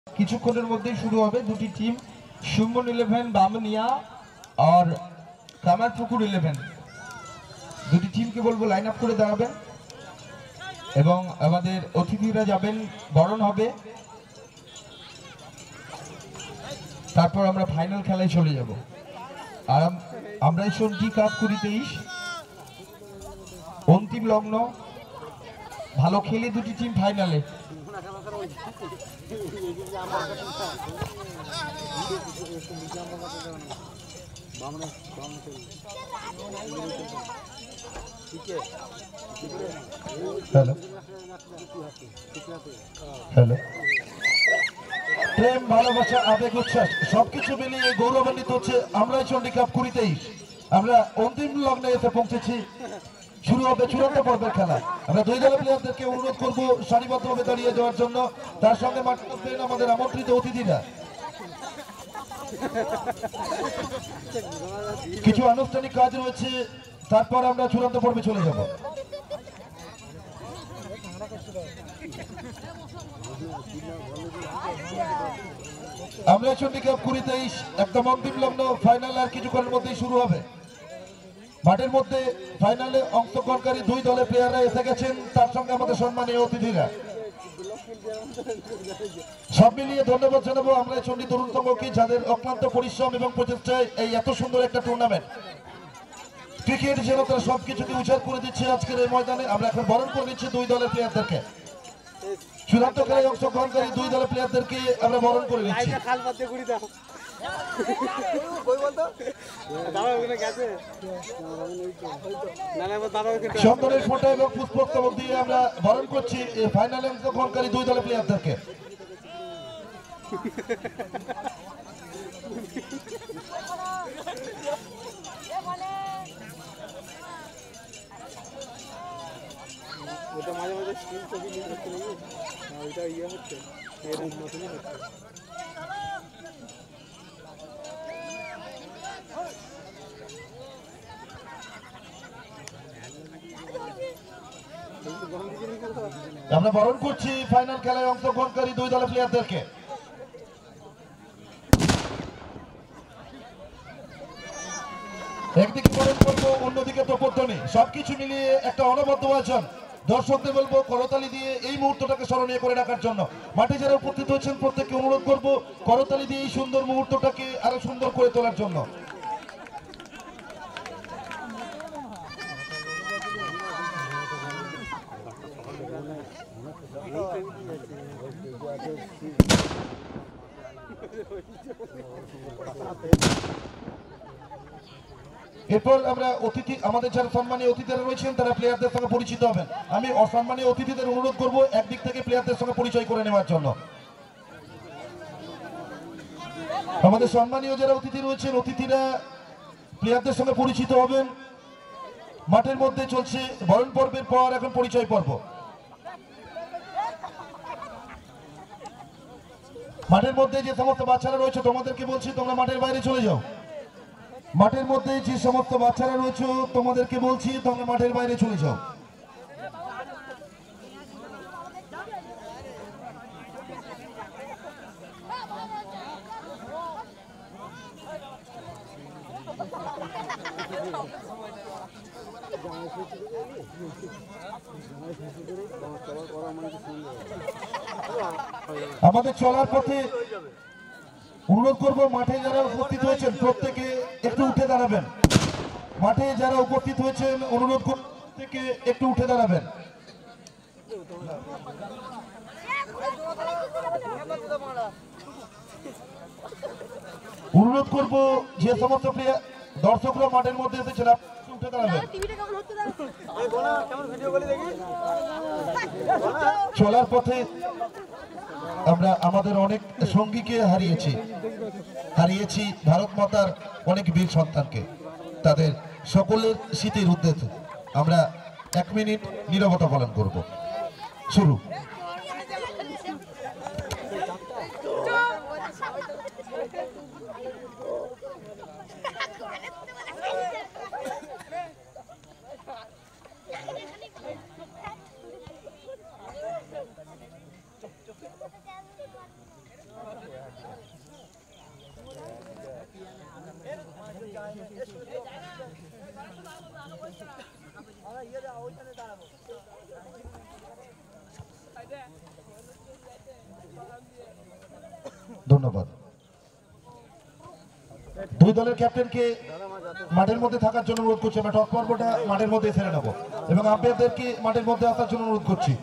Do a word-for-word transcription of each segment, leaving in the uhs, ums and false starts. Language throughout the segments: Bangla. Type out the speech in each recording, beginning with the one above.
কিছুক্ষণের মধ্যেই শুরু হবে। দুটি টিম সুমন ইলেভেন বামনিয়া আর কামারপুকুর ইলেভেন, দুটি টিমকে বলবো লাইন আপ করে দাঁড়াবেন এবং আমাদের অতিথিরা যাবেন, বরণ হবে, তারপর আমরা ফাইনাল খেলায় চলে যাব। আর আমরা টি কাপ কুড়ি তেইশ অন্তিম লগ্ন, ভালো খেলে দুটি টিম ফাইনালে। হ্যালো হ্যালো প্রেম, ভালোবাসা, আবেগ, উচ্ছ্বাস সবকিছু মিলিয়ে গৌরবান্বিত হচ্ছে আমরা চন্ডী কাপ কুড়ি তেইশ। আমরা অন্তিম লগ্নে এসে পৌঁছেছি। শুরু হবে চূড়ান্ত পর্বের খেলা। আমরা দুই দলের প্লেয়ারদেরকে অনুরোধ করবো সারিবদ্ধভাবে দাঁড়িয়ে যাওয়ার জন্য। তার সঙ্গে মাঠে আসবেন আমাদের আমন্ত্রিত অতিথিরা। কিছু আনুষ্ঠানিক কাজ রয়েছে, তারপর আমরা চূড়ান্ত পর্বে চলে যাব। আমরা চন্ডী কাপ কুড়ি তেইশ একদম অন্তিম লগ্ন, ফাইনাল আর কিছুক্ষণের মধ্যেই শুরু হবে। মাঠের মধ্যে ফাইনালে অংশগ্রহণকারী দুই দলের প্লেয়াররা এসে গেছেন, তার সঙ্গে আমাদের সম্মানীয় অতিথিরা। সব মিলিয়ে ধন্যবাদ জানাবো আমরা চন্ডী তরুণ সংঘকে, যাদের অক্লান্ত পরিশ্রম এবং প্রচেষ্টায় এই এত সুন্দর একটা টুর্নামেন্ট ক্রিকেট যেন তারা সবকিছুকে উজাড় করে দিচ্ছে আজকের এই ময়দানে। আমরা এখন বরণ করে নিচ্ছি দুই দলের প্লেয়ারদেরকে। চূড়ান্ত খেলায় অংশগ্রহণকারী দুই দলের প্লেয়ারদেরকে আমরা বরণ করে নিচ্ছি। চন্দনের ফোঁটা এবং পুষ্পস্তবক দিয়ে আমরা বরণ করছি ফাইনালে অংশগ্রহণকারী দুই দলের প্লেয়ারদেরকে। ওটা মাঝে মাঝে স্ক্রিন ছবি নিয়ে হচ্ছে নাকি ওইটা ইয়ে হচ্ছে এরকম নতুনই হচ্ছে। আমরা বরণ করছি ফাইনাল খেলায় অংশগ্রহণকারী দুই দলের প্লেয়ারদেরকে। একদিকে বরণ করবো, অন্যদিকে তোপধ্বনি, সবকিছু মিলিয়ে একটা অনবদ্য আয়োজন। দর্শকদের বলবো করতালি দিয়ে এই মুহূর্তটাকে স্মরণীয় করে রাখার জন্য। মাঠে যারা উপস্থিত হয়েছেন প্রত্যেককে অনুরোধ করবো করতালি দিয়ে এই সুন্দর মুহূর্তটাকে আরো সুন্দর করে তোলার জন্য। এরপর আমরা অতিথি, আমাদের যারা সম্মানীয় অতিথিরা রয়েছেন তারা প্লেয়ারদের সঙ্গে পরিচিত হবেন। আমি অসম্মানীয় অতিথিদের অনুরোধ করব একদিক থেকে প্লেয়ারদের সঙ্গে পরিচয় করে নেওয়ার জন্য। আমাদের সম্মানীয় যারা অতিথি রয়েছেন, অতিথিরা প্লেয়ারদের সঙ্গে পরিচিত হবেন। মাঠের মধ্যে চলছে বরণ পর্বের পর এখন পরিচয় পর্ব। মাঠের মধ্যে যে সমস্ত বাচ্চারা রয়েছে তোমাদেরকে বলছি তোমরা মাঠের বাইরে চলে যাও। মাঠের মধ্যে যে সমস্ত বাচ্চারা রয়েছে তোমাদেরকে বলছি তোমরা মাঠের বাইরে চলে যাও। আমাদের চলার পথে অনুরোধ করবো মাঠে যারা উপস্থিত হয়েছেন প্রত্যেকে একটু উঠে দাঁড়াবেন। মাঠে যারা উপস্থিত হয়েছেন অনুরোধ করবো প্রত্যেকে একটু উঠে দাঁড়াবেন। অনুরোধ করবো যে সমস্ত দর্শকরা মাঠের মধ্যে এসেছেন উঠে দাঁড়াবেন। চলার পথে আমরা আমাদের অনেক সঙ্গীকে হারিয়েছি হারিয়েছি ভারত মাতার অনেক বীর সন্তানকে। তাদের সকলের স্মৃতির উদ্দেশ্যে আমরা এক মিনিট নীরবতা পালন করব। শুরু। ধন্যবাদ। দুই দলের ক্যাপ্টেনকে মাঠের মধ্যে থাকার জন্য অনুরোধ করছি। আমরা টপ পর্বটা মাঠের মধ্যে ছেড়ে নেব এবং আম্পায়ারদেরকে মাঠের মধ্যে আসার জন্য অনুরোধ করছি।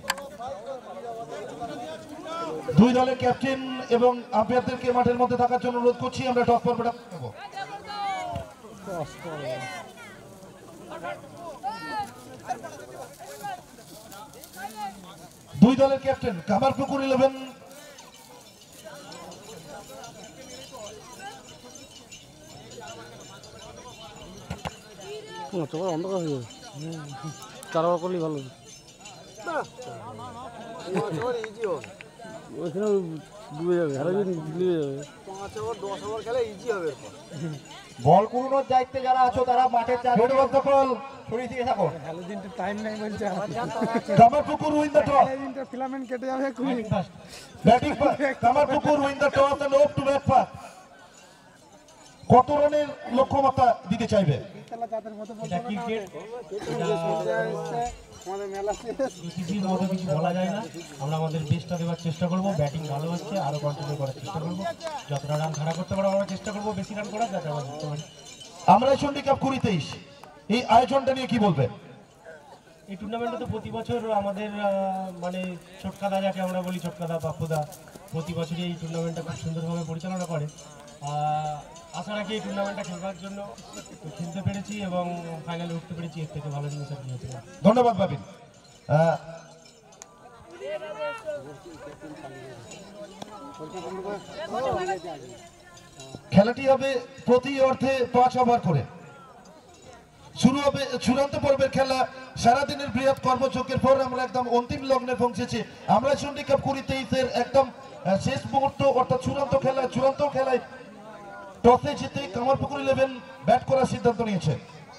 দুই দলের ক্যাপ্টেন এবং আম্পায়ারদেরকে মাঠের মধ্যে থাকার জন্য অনুরোধ করছি। আমরা টপ পর্বটা নেব। দুই দলের ক্যাপ্টেন কামারপুকুর ইলেভেন অন্ধকার হয়ে যাবে, চারবার করলেই ভালো। ওইখানে ডুবে যাবে, হারা ডুবে যাবে। বল কুড়ানোর দায়িত্বে যারা আছো তারা মাঠের চারদিকে দখল সরিয়ে দিয়ে থাকো। হ্যালোজিনটা টাইম নাই বলছে, কামারপুকুর উইন দ্য টস। হ্যালোজিনটা ফিলামেন্ট কেটে যাবে এক্ষুনি। Batting Kamarpukur win the toss and hope to bat first. কত রানের লক্ষ্যমাত্রা দিতে চাইবে? এটা ক্রিকেট, কিছুর মতো কিছু বলা যায় না। আমরা আমাদের বেস্টটা দেওয়ার চেষ্টা করবো। ব্যাটিং ভালো হচ্ছে, আরো কন্টিনিউ করার চেষ্টা করবো। যতটা রান খাড়া করতে পারবো আমরা চেষ্টা করবো বেশি রান করার, যাতে আমরা জিততে পারি। আমরা চন্ডী কাপ কুড়ি তেইশ এই আয়োজনটা নিয়ে কি বলবেন? এই টুর্নামেন্টে তো প্রতি বছর আমাদের আহ, মানে ছোটকাদা, যাকে আমরা বলি ছোটকাদা বাপুদা, প্রতি বছরই এই টুর্নামেন্টটা খুব সুন্দরভাবে পরিচালনা করে। আহ, আশা রাখি এই টুর্নামেন্টটা খেলবার জন্য খেলতে পেরেছি এবং ফাইনালে উঠতে পেরেছি। এর থেকে ভালো জিনিস আর কি হতে পারে। ধন্যবাদ বাবিন। আহ, খেলাটি হবে প্রতি অর্ধে পাঁচ ওভার করে। শুরু হবে চূড়ান্ত পর্বের খেলা। সারাদিনের বৃহৎ কর্মযজ্ঞের পর আমরা একদম অন্তিম লগ্নে পৌঁছেছি। আমরা চন্ডী কাপ কুড়ি তেইশের একদম আহ, শেষ মুহূর্ত অর্থাৎ চূড়ান্ত খেলা। চূড়ান্ত খেলায় টসে জিতে কামারপুকুর ইলেভেন ব্যাট করার সিদ্ধান্ত নিয়েছে।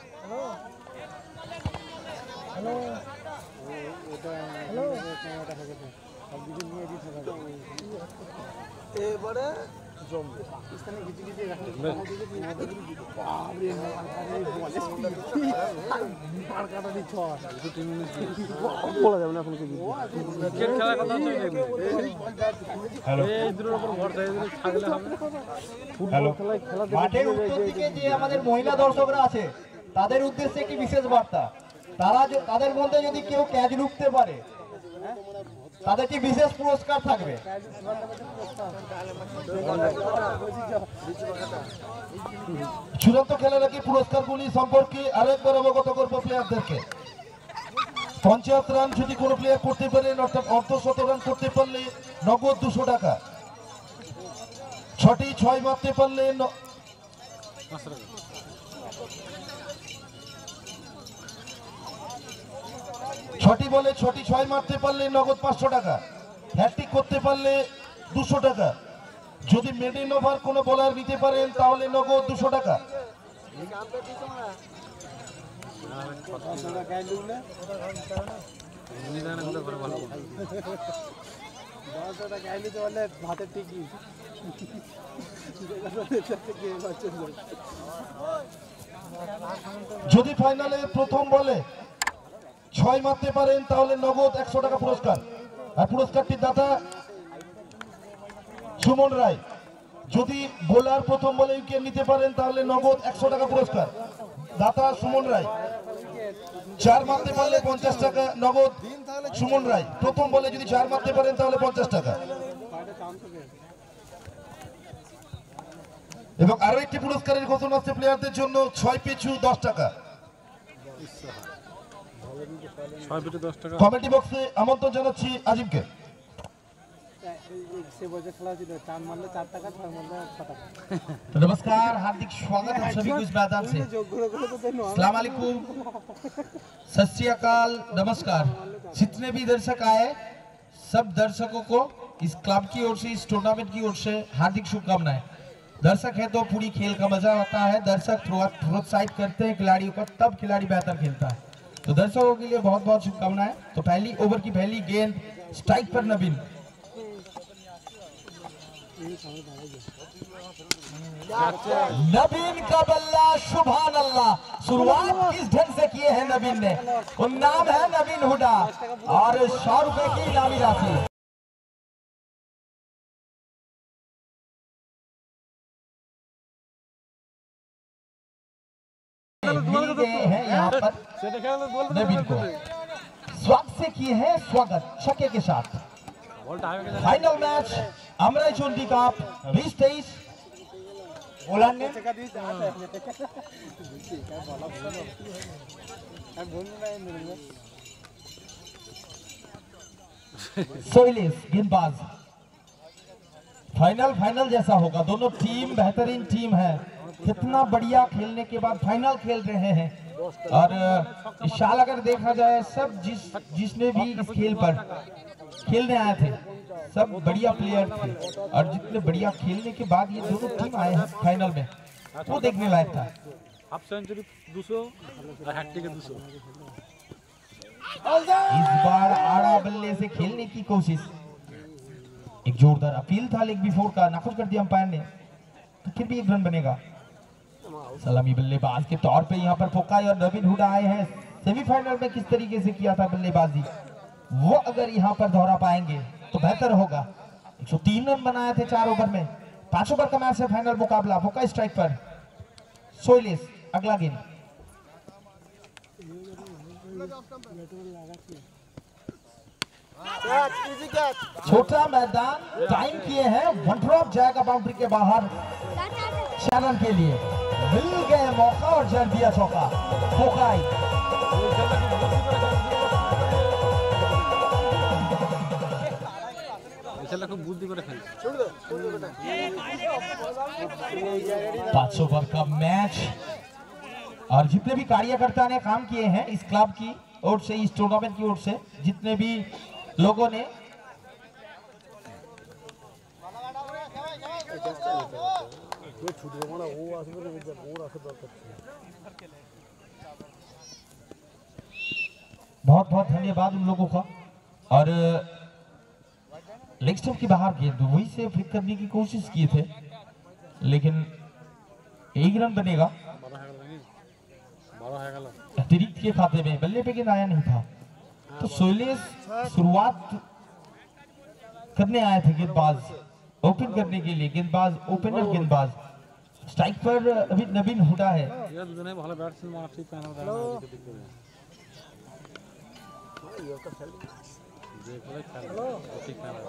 এবারে বলা যাবে না এখন কিছু। খেলার কথা মাঠের উত্তর দিকে যে আমাদের মহিলা দর্শকরা আছে তাদের উদ্দেশ্যে একটি বিশেষ বার্তা। তারা যে- তাদের মধ্যে যদি কেউ ক্যাচ রুখতে পারে তাদের কি বিশেষ পুরস্কার থাকবে। চূড়ান্ত খেলার আগে পুরস্কারগুলি সম্পর্কে আরেকবার অবগত করবো প্লেয়ারদেরকে। পঞ্চাশ রান যদি কোনো প্লেয়ার করতে পারেন, অর্থাৎ অর্ধশত রান করতে পারলে নগদ দুশো টাকা। ছটি ছয় মারতে পারলে ন- ছটি বলে ছটি ছয় মারতে পারলে নগদ পাঁচশো টাকা। হ্যাট্রিক করতে পারলে দুশো টাকা। যদি মেডেন ওভার কোনো বোলার নিতে পারেন তাহলে নগদ দুশো টাকা। ভাতের টিকি যদি ফাইনালে প্রথম বলে ছয় মারতে পারেন তাহলে নগদ একশো টাকা পুরস্কার। আর পুরস্কারটির দাতা সুমন রায়। যদি বোলার প্রথম বলে উইকেট নিতে পারেন তাহলে নগদ একশো টাকা পুরস্কার। দাতা সুমন রায়। চার মারতে পারলে পঞ্চাশ টাকা নগদ সুমন রায়। প্রথম বলে যদি চার মারতে পারেন তাহলে পঞ্চাশ টাকা। এবং আরো একটি পুরস্কারের ঘোষণা আছে প্লেয়ারদের জন্য, ছয় পিছু দশ টাকা। কমেন্টি বক্সে আমন্ত্রণ জানাচ্ছি আজিমকে। से बजे खेला ছিল চার মারলে চার টাকা, ছয় মারলে ছ টাকা। तो नमस्कार, हार्दिक स्वागत है सभी को इस मैदान से। अस्सलाम वालेकुम, सत श्री अकाल, नमस्कार। जितने भी दर्शक आए सब दर्शकों को इस क्लब की ओर से, इस टूर्नामेंट की ओर से हार्दिक शुभकामनाएं। दर्शक है तो पूरी खेल का मजा आता है। दर्शक प्रोत्साहित करते हैं खिलाड़ियों को, तब खिलाड़ी बेहतर खेलता है। तो दर्शकों के लिए बहुत बहुत शुभकामनाएं। तो पहली ओवर की पहली गेंद स्ट्राइक पर नवीन। नवीन का बल्ला, सुभान अल्लाह। शुरुआत किस ढंग से किए हैं नवीन ने। उन नाम है नवीन हुडा और सौ रुपए की इनामी राशि। मिल गए हैं यहाँ पर সেটা খেলা বলতে नबीन को स्वागत से किए हैं स्वागत छक्के के साथ। বলটা আগে গেছে final match Amrai Chondi cup बीस तेईस ওলার নেম টাকা দিয়েছে আছে বুঝছি কাজ ভালো ভালো আমি বলবো না মেরে सोइलिस गेंदबाज। फाइनल फाइनल जैसा होगा, दोनों टीम बेहतरीन टीम है, कितना बढ़िया खेलने के बाद फाइनल खेल रहे हैं। और इस साल अगर देखा जाए सब जिस जिसने भी इस खेल पर खेलने आए थे सब बढ़िया प्लेयर थे, और जितने बढ़िया खेलने के बाद ये दोनों टीम आए हैं फाइनल में वो देखने लायक था। হাফ সেঞ্চুরি দুশো আর হ্যাটট্রিকে দুশো इस बार आड़ा बल्ले से खेलने की कोशिश, एक जोरदार अपील था लेग बिफोर का, नाखुश कर दिया अंपायर ने, तो फिर भी एक रन बनेगा। सलामी बल्लेबाज के तौर पे यहाँ पर फोकाई और नवीन हुडा आए हैं। सेमीफाइनल में किस तरीके से किया था बल्लेबाजी, वो अगर यहाँ पर दोहरा पाएंगे तो बेहतर होगा। एक सौ तीन रन बनाए थे चार ओवर में, पांच ओवर का मैच है फाइनल मुकाबला। फोकाई स्ट्राइक पर, सोइलिस अगला गेंद। छोटा मैदान टाइम किए हैं, वन ड्रॉप जाएगा बाउंड्री के बाहर चैनल के लिए। मिल गए मौका और जड़ दिया चौका फोकाई। খুব বুদ্ধি করে খেলছে पांच ओवर का मैच, और जितने भी कार्यकर्ता ने काम किए हैं इस क्लब की ओर से, इस टूर्नामेंट की ओर से, जितने भी लोगों ने बहुत बहुत धन्यवाद उन लोगों का। और लेग स्टंप की बाहर गेंद वही से फ्लिक करने की कोशिश किए थे, लेकिन एक रन बनेगा अतिरिक्त के खाते में। बल्ले पे गेंद आया नहीं था, तो सोइलिस शुरुआत करने आए थे गेंदबाज ओपन करने के लिए, गेंदबाज ओपनर गेंदबाज। स्ट्राइक पर अभी नवीन हुडा है। ভালো ব্যাটসম্যান ঠিক প্যানেল দেয় ঠিক প্যানেল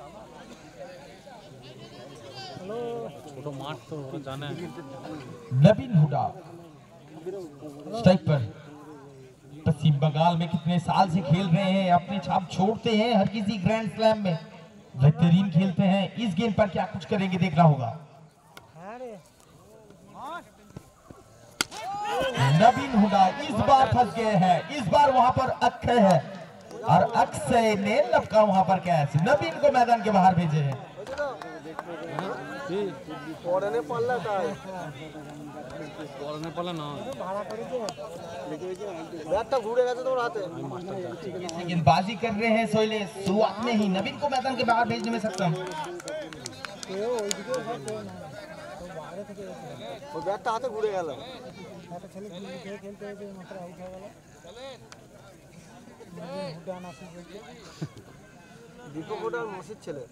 ছোট মাঠ তো ওরা জানে। नवीन हुडा स्ट्राइक पर, पश्चिम बंगाल में कितने साल से खेल रहे हैं, अपनी छाप छोड़ते हैं हर किसी ग्रैंड स्लैम में, बेहतरीन खेलते हैं। इस गेंद पर क्या कुछ करेंगे देखना होगा। नवीन हुडा इस बार फंस गए हैं, इस बार वहां पर अक्षय है और अक्षय ने लपका वहां पर कैच, नवीन को मैदान के बाहर भेजे हैं। পড়ানে পারলা তাই পড়ানে পারলা না ব্যাটটা ঘুরে গেছে তোমার হাতে। गेंदबाजी कर रहे हैं सोइलिस, शुरुआत में ही नवीन को मैदान के बाहर भेजने में सक्षम। ব্যাটটা হাতে ঘুরে গেল। দীপক ওটার মসজিদ ছেলে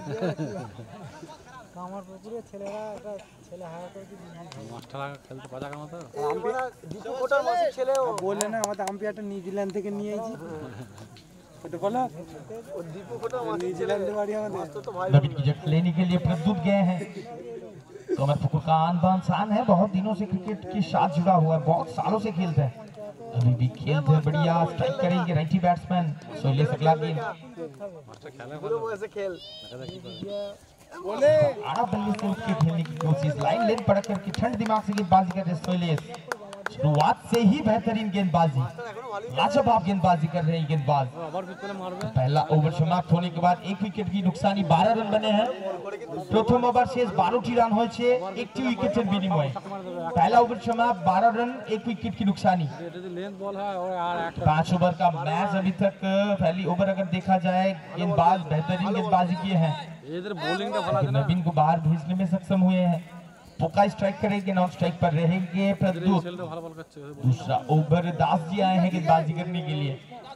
আমার পুকুরে ছেলেরা একটা ছেলে হায়ার করে মাস্টার খেলতে পারে কামা তো দীপক ওটার মসজিদ ছেলে বললে না আমাদের আম্পায়ারটা নিউজিল্যান্ড থেকে নিয়ে আইছি এটা বলো ও দীপক ওটার নিউজিল্যান্ডে बाड़ी আমাদের तो भाई नवीन की जगह लेने के लिए प्रस्तुत गए हैं। कमर फुकुर का आन बान शान है, बहुत दिनों से क्रिकेट के साथ जुड़ा हुआ है, बहुत सालों से खेलते हैं, अभी भी खेलते हैं बढ़िया। स्ट्राइक करेंगे राइटी बैट्समैन सोइलिस अगला गेंद। मास्टर खेले পুরো বয়সে খেল बोले आड़ा बल्ले से उठ के खेलने की कोशिश, लाइन लेन पड़क करके ठंड दिमाग से गेंदबाजी कर रहे सोइलिस। शुरुआत से ही बेहतरीन गेंदबाजी, लाजवाब गेंदबाजी कर रहे हैं गेंदबाज। আবার পিছনে মারবে पहला ओवर समाप्त होने के बाद एक विकेट की नुकसानी, बारह रन बने हैं। प्रथम ओवर शेष बारोटी रन হয়েছে একটি উইকেটের বিনিময়ে। पहला ओवर समाप्त, बारह रन एक विकेट की नुकसानी। এটা যদি লেন্থ বল হয় और আর একটা पांच ओवर का मैच अभी तक पहली ओवर अगर देखा जाए गेंदबाज बेहतरीन गेंदबाजी किए हैं, এদের বোলিংটা ভালো আছে लेकिन না नवीन को बाहर भेजने में सक्षम हुए हैं। फोका स्ट्राइक करेंगे, नॉन स्ट्राइक पर रहेंगे प्रस्तुत। ছেলেটা ভালো বল করছে दूसरा ओवर दास जी आए हैं गेंदबाजी करने के लिए।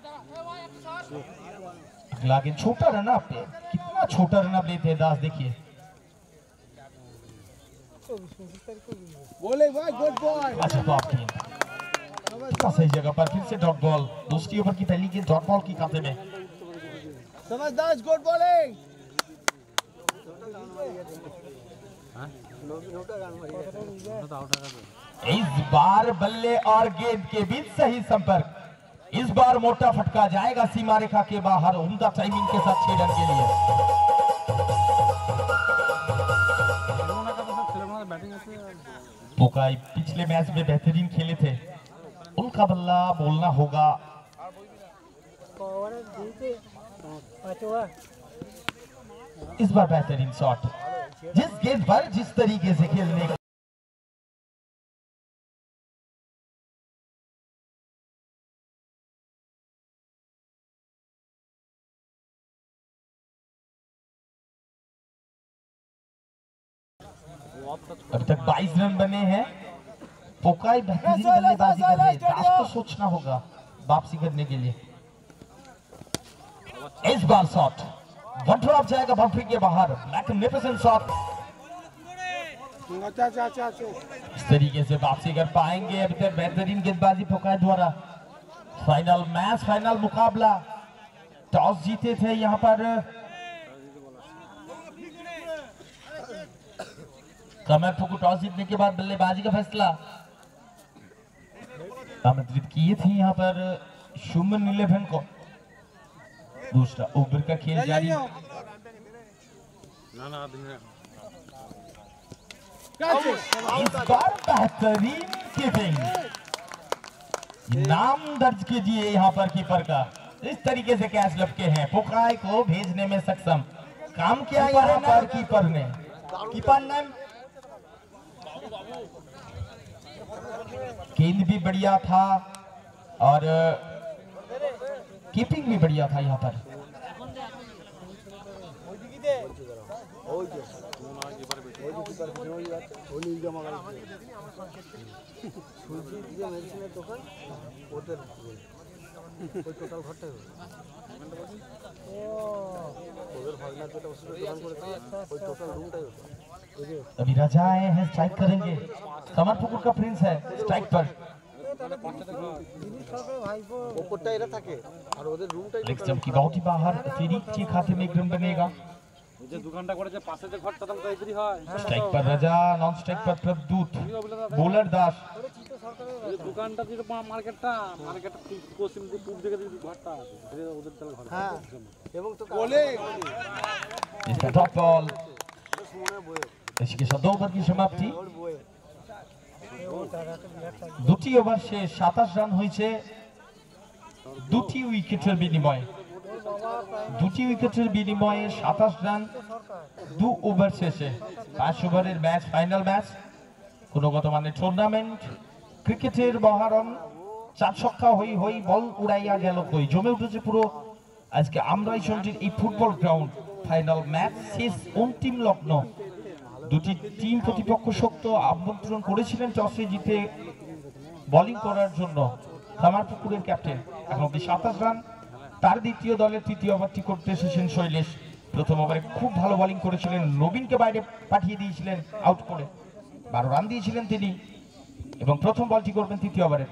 अगला गेंद छोटा रन अप, कितना छोटा रन अप लेते हैं दास, देखिए बोले भाई गुड बॉय। अच्छा तो आपकी तो सही जगह पर फिर से डॉट बॉल, दूसरी ओवर की पहली गेंद डॉट बॉल की खाते में। समझदार गुड बॉलिंग। इस बार बल्ले और गेंद के बीच सही संपर्क, इस बार मोटा फटका जाएगा सीमा रेखा के बाहर, उम्दा टाइमिंग के साथ छह रन के लिए। पोकाई पिछले मैच में बेहतरीन खेले थे, उनका बल्ला बोलना होगा। इस बार बेहतरीन शॉट, जिस गेंद पर जिस तरीके से खेलने का अभी तक बाईस रन बने हैं। पोकाई बेहतरीन बल्लेबाजी कर रहे हैं, दास को सोचना होगा वापसी करने के लिए। इस बार शॉट वन ड्रॉप जाएगा बाउंड्री के बाहर, मैग्निफिसेंट शॉट। इस तरीके से वापसी कर पाएंगे, अभी तक बेहतरीन गेंदबाजी पोकाई द्वारा। फाइनल मैच, फाइनल मुकाबला, टॉस जीते थे यहाँ पर कमरपुर को, टॉस जीतने के बाद बल्लेबाजी का फैसला आमंत्रित किए थे यहाँ पर शुमन इलेवन को। दूसरा ओवर का खेल जारी। इस बार बेहतरीन कीपिंग, नाम दर्ज कीजिए यहाँ पर कीपर का। इस तरीके से कैच लपके हैं, पोकाई को भेजने में सक्षम काम किया यहाँ पर कीपर ने। कीपर ने गेंद भी बढ़िया था और कीपिंग भी बढ़िया था यहाँ पर। अभी राजा आए हैं, स्ट्राइक करेंगे। कमरपुकुर का प्रिंस है स्ट्राइक पर। लेग स्टंप की बाउंड्री बाहर, अतिरिक्त के खाते में एक रन बनेगा। स्ट्राइक पर राजा, नॉन स्ट्राइक पर Prabhdut, bowler Das. Dot ball, इसके साथ दो ओवर की समाप्ति। দুটি ওভার শেষ, সাতাশ রান হয়েছে দুটি উইকেটের বিনিময়ে। দুটি উইকেটের বিনিময়ে সাতাশ রান দু ওভার শেষে। পাঁচ ওভারের ম্যাচ, ফাইনাল ম্যাচ, গুণগত মানের টুর্নামেন্ট, ক্রিকেটের মহারণ। চার ছক্কা হই হই বল উড়াইয়া গেল কই, জমে উঠেছে পুরো আজকে আমরাইচন্ডির এই ফুটবল গ্রাউন্ড। ফাইনাল ম্যাচ শেষ, অন্তিম লগ্ন। দুটি টিম প্রতিপক্ষ শক্ত আমন্ত্রণ করেছিলেন টসে জিতে বোলিং করার জন্য কামারপুকুরের ক্যাপ্টেন। এখন অব্দি সাতাশ রান, তার দ্বিতীয় দলের তৃতীয় ওভারটি করতে এসেছেন শৈলেশ। প্রথম ওভারে খুব ভালো বোলিং করেছিলেন, নবীনকে বাইরে পাঠিয়ে দিয়েছিলেন আউট করে, বারো রান দিয়েছিলেন তিনি, এবং প্রথম বলটি করবেন তৃতীয় ওভারে।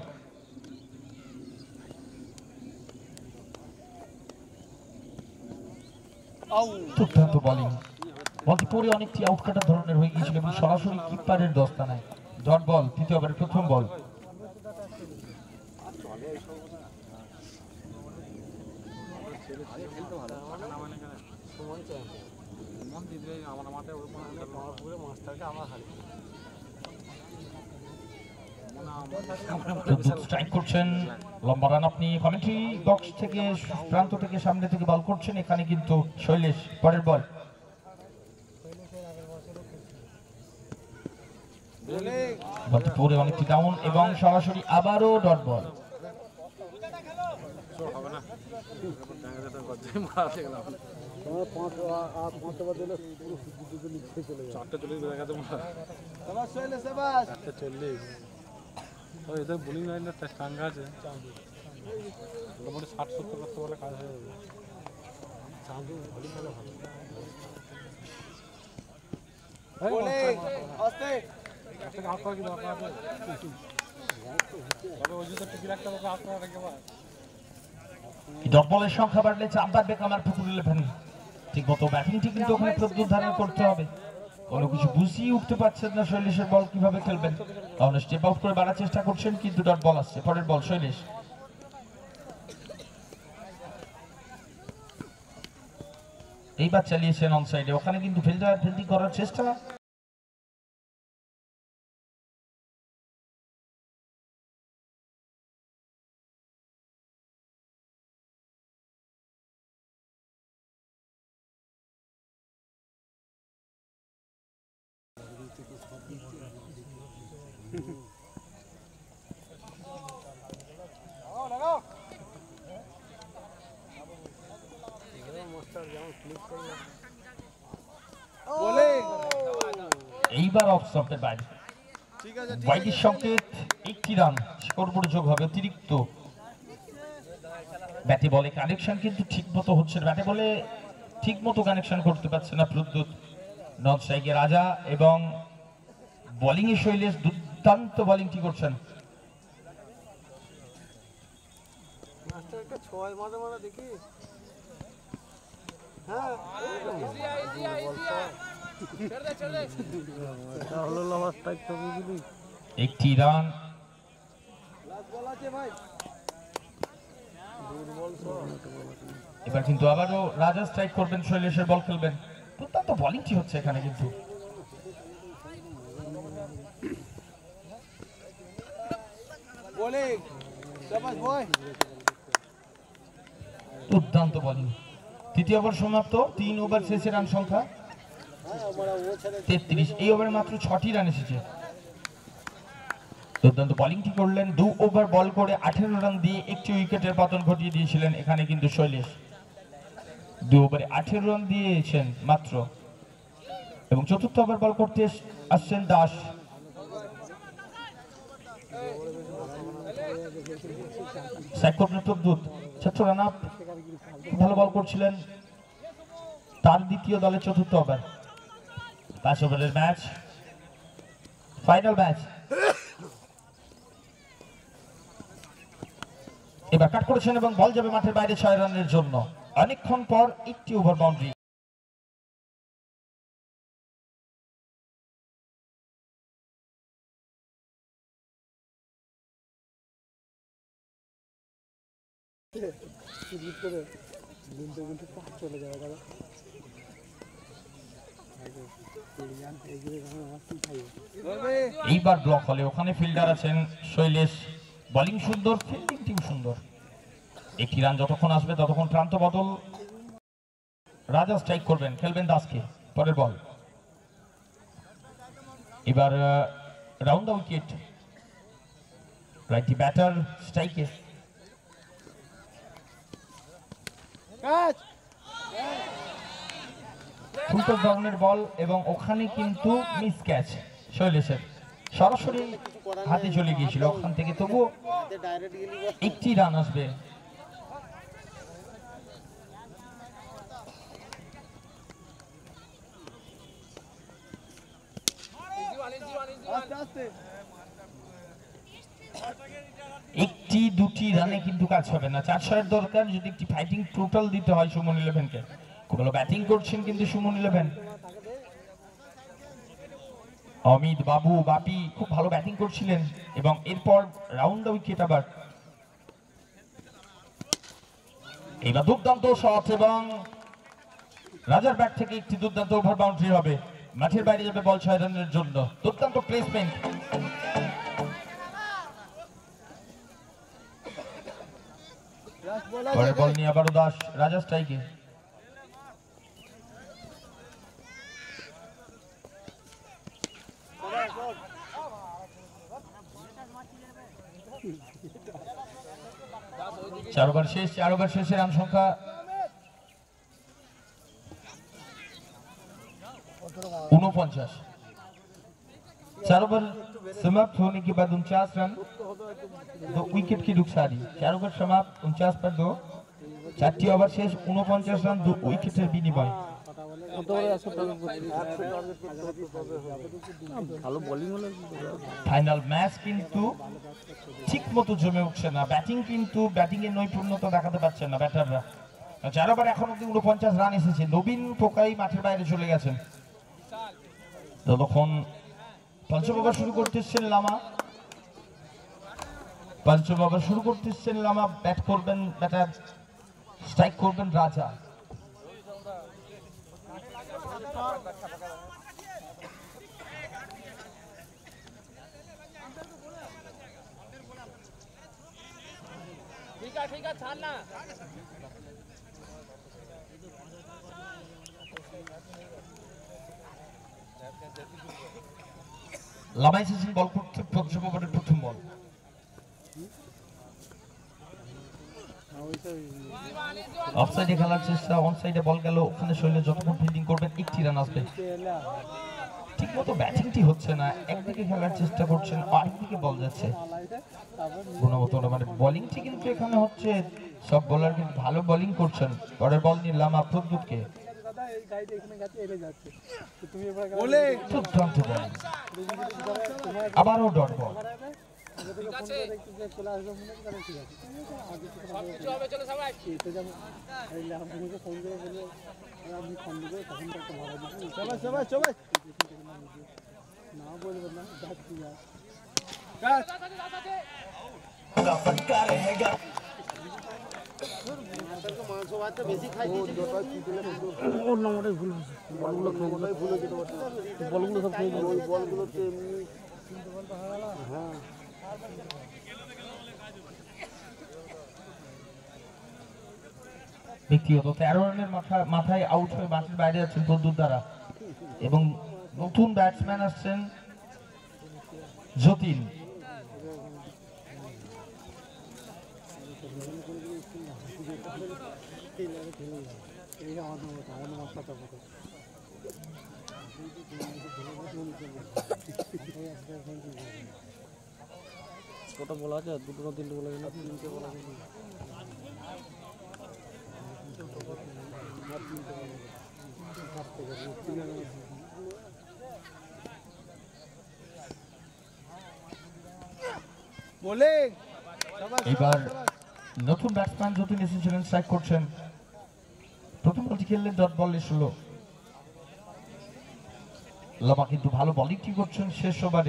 দুর্দান্ত বোলিং, বলটি পরে অনেকটি আউট কাটার ধরনের হয়ে গিয়েছিল এবং সরাসরি কিপারের দস্তানায়। ডট বল, তৃতীয় ওভারের প্রথম বল। স্ট্রাইক করছেন, লম্বা রান। আপনি কমেন্ট্রি বক্স থেকে প্রান্ত থেকে সামনে থেকে বল করছেন, এখানে কিন্তু শৈলেশ। পরের বল, বলটি পরে অনেকটি ডাউন এবং সরাসরি আবারও ডট বল। এদের বোলিং লাইনটা স্ট্রং আছে, মোটামুটি ষাট সত্তর করতে পারলে কাজ হয়ে যাবে। ডট বলের সংখ্যা বাড়লে চাপ বাড়বে কামার পুকুর ইলেভেন। ঠিক মতো ব্যাটিংটি কিন্তু ওখানে প্রত্যাহার করতে হবে। কোনো কিছু বুঝিয়ে উঠতে পারছেন না শৈলেশের বল কিভাবে খেলবেন, তাহলে স্টেপ আউট করে বাড়ার চেষ্টা করছেন কিন্তু ডট বল আসছে। পরের বল শৈলেশ, এইবার চালিয়েছেন অন সাইডে, ওখানে কিন্তু ফিল্ডার ফিল্ডিং করার চেষ্টা। এইবার অফ স্টপের বাইরে ওয়াইডের সংকেত, একটি রান স্কোরবোর্ডে যোগ হবে অতিরিক্ত। ব্যাটে বলে কানেকশন কিন্তু ঠিক মতো হচ্ছে না, ব্যাটে বলে ঠিক মতো কানেকশন করতে পারছে না প্রদ্যুৎ। নন স্ট্রাইকে রাজা এবং বোলিং এ শৈলেশ দুর্দান্ত বোলিংটি করছেন। ছয় মাঝে মাঝে দেখি, হ্যাঁ একটি রান। এবার কিন্তু আবারও রাজা স্ট্রাইক করবেন, শৈলেশের বল খেলবেন। দুর্দান্ত বোলিংটি হচ্ছে এখানে কিন্তু। দুর্দান্ত বোলিং। তৃতীয় ওভার সমাপ্ত, তিন ওভার শেষে রান সংখ্যা তেত্রিশ। এই ওভারে মাত্র ছটি রান এসেছে। দুর্দান্ত বোলিংটি করলেন, দু ওভার বল করে আঠেরো রান দিয়ে একটি উইকেটের পতন ঘটিয়ে দিয়েছিলেন এখানে কিন্তু শৈলেশ। দু ওভারে আঠেরো রান দিয়েছেন মাত্র। এবং চতুর্থ ওভার বল করতে আসছেন দাস। প্রদ্যুৎ ছোট্ট রান আপ, ভালো বল করছিলেন তার দ্বিতীয় দলের চতুর্থ ওভার। পাঁচ ওভারের ম্যাচ, ফাইনাল ম্যাচ। এবার কাট করেছেন এবং বল যাবে মাঠের বাইরে ছয় রানের জন্য। অনেকক্ষণ পর একটি ওভার বাউন্ডারি। চলে যাবে দাদা, এইবার ব্লক হলে ওখানে ফিল্ডার আছেন শৈলেশ। বোলিং সুন্দর, ফিল্ডিং টিম সুন্দর। একটি রান যতক্ষণ আসবে ততক্ষণ প্রান্ত বদল। রাজা স্ট্রাইক করবেন, খেলবেন দাসকে। পরের বল, এবার round the wicket. Righty batter স্ট্রাইকে। উল্টো ধরনের বল এবং ওখানে কিন্তু মিস ক্যাচ শৈলেশের, সরাসরি হাতে চলে গিয়েছিল ওখান থেকে, তবুও একটি রান আসবে। একটি দুটি রানে কিন্তু কাজ হবে না, চার ছয়ের দরকার যদি একটি ফাইটিং টোটাল দিতে হয় সুমন ইলেভেনকে। খুব ভালো ব্যাটিং করছেন কিন্তু সুমন ইলেভেন। অমিত বাবু বাপি খুব ভালো ব্যাটিং করছিলেন এবং এরপর রাউন্ড দ্য উইকেট। আবার এবার দুর্দান্ত শট এবং রাজার ব্যাট থেকে একটি দুর্দান্ত ওভার বাউন্ডারি হবে। মাঠের বাইরে যাবে বল ছয় রানের জন্য। দুর্দান্ত প্লেসমেন্ট। পরের বল নিয়ে আবারও দাস, রাজা স্ট্রাইকে। চার ওভার শেষ, চার ওভার শেষে রান সংখ্যা उनपचास। चार ओवर समाप्त होने के बाद उनचास रन, दो विकेट की नुकसानी। चार ओवर समाप्त, उनचास पर दो, चार ओवर शेष उनपचास रन, दो विकेटेर बिनिमय। ফাইনাল ম্যাচ কিন্তু ঠিক মতো জমে উঠছে না, ব্যাটিং কিন্তু ব্যাটিং এর নৈপুণ্যতা দেখাতে পারছেন না ব্যাটাররা। চার ওভারে এখন অব্দি উনপঞ্চাশ রান এসেছে, নবীন পোকাই মাঠের বাইরে চলে গেছেন। ততক্ষণ পঞ্চম ওভার শুরু করতেছেন লামা, পঞ্চম ওভার শুরু করতেছেন লামা, ব্যাট করবেন ব্যাটার, স্ট্রাইক করবেন রাজা। ठीक है ठीक है छाड़ना লামাই এসেছেন বল করতে, পঞ্চম ওভারের প্রথম বল। অফসাইডে খেলার চেষ্টা, অন সাইডে বল গেল, ওখানে শৈলে যতক্ষণ ফিল্ডিং করবেন একটি রান আসবে। ঠিক মতো ব্যাটিংটি হচ্ছে না, একদিকে খেলার চেষ্টা করছেন আরেকদিকে বল যাচ্ছে। গুণগত মানে বোলিংটি কিন্তু এখানে হচ্ছে, সব বোলার কিন্তু ভালো বোলিং করছেন। পরের বল নিলাম প্রদ্যুৎকে, দুর্দান্ত বল, আবারও ডট বল। বেশি খাই ওর নম্বরে ভুল বলগুলো বলগুলো সব খেয়ে বলগুলো হ্যাঁ ব্যক্তিগত তেরো রানের মাথা মাথায় আউট হয়ে মাঠের বাইরে যাচ্ছেন প্রদ্যুৎ দ্বারা, এবং নতুন ব্যাটসম্যান আসছেন যতীন। কটা বলা আছে? দুটো না তিনটে বলা যায় না? তিনটে বলা যায়। এবার নতুন ব্যাটসম্যান যতীন এসেছিলেন, স্ট্রাইক করছেন। প্রথম বলটি খেললেন ডট বল এসেছিল, লামা কিন্তু ভালো বোলিং কি করছেন শেষ ওভারে।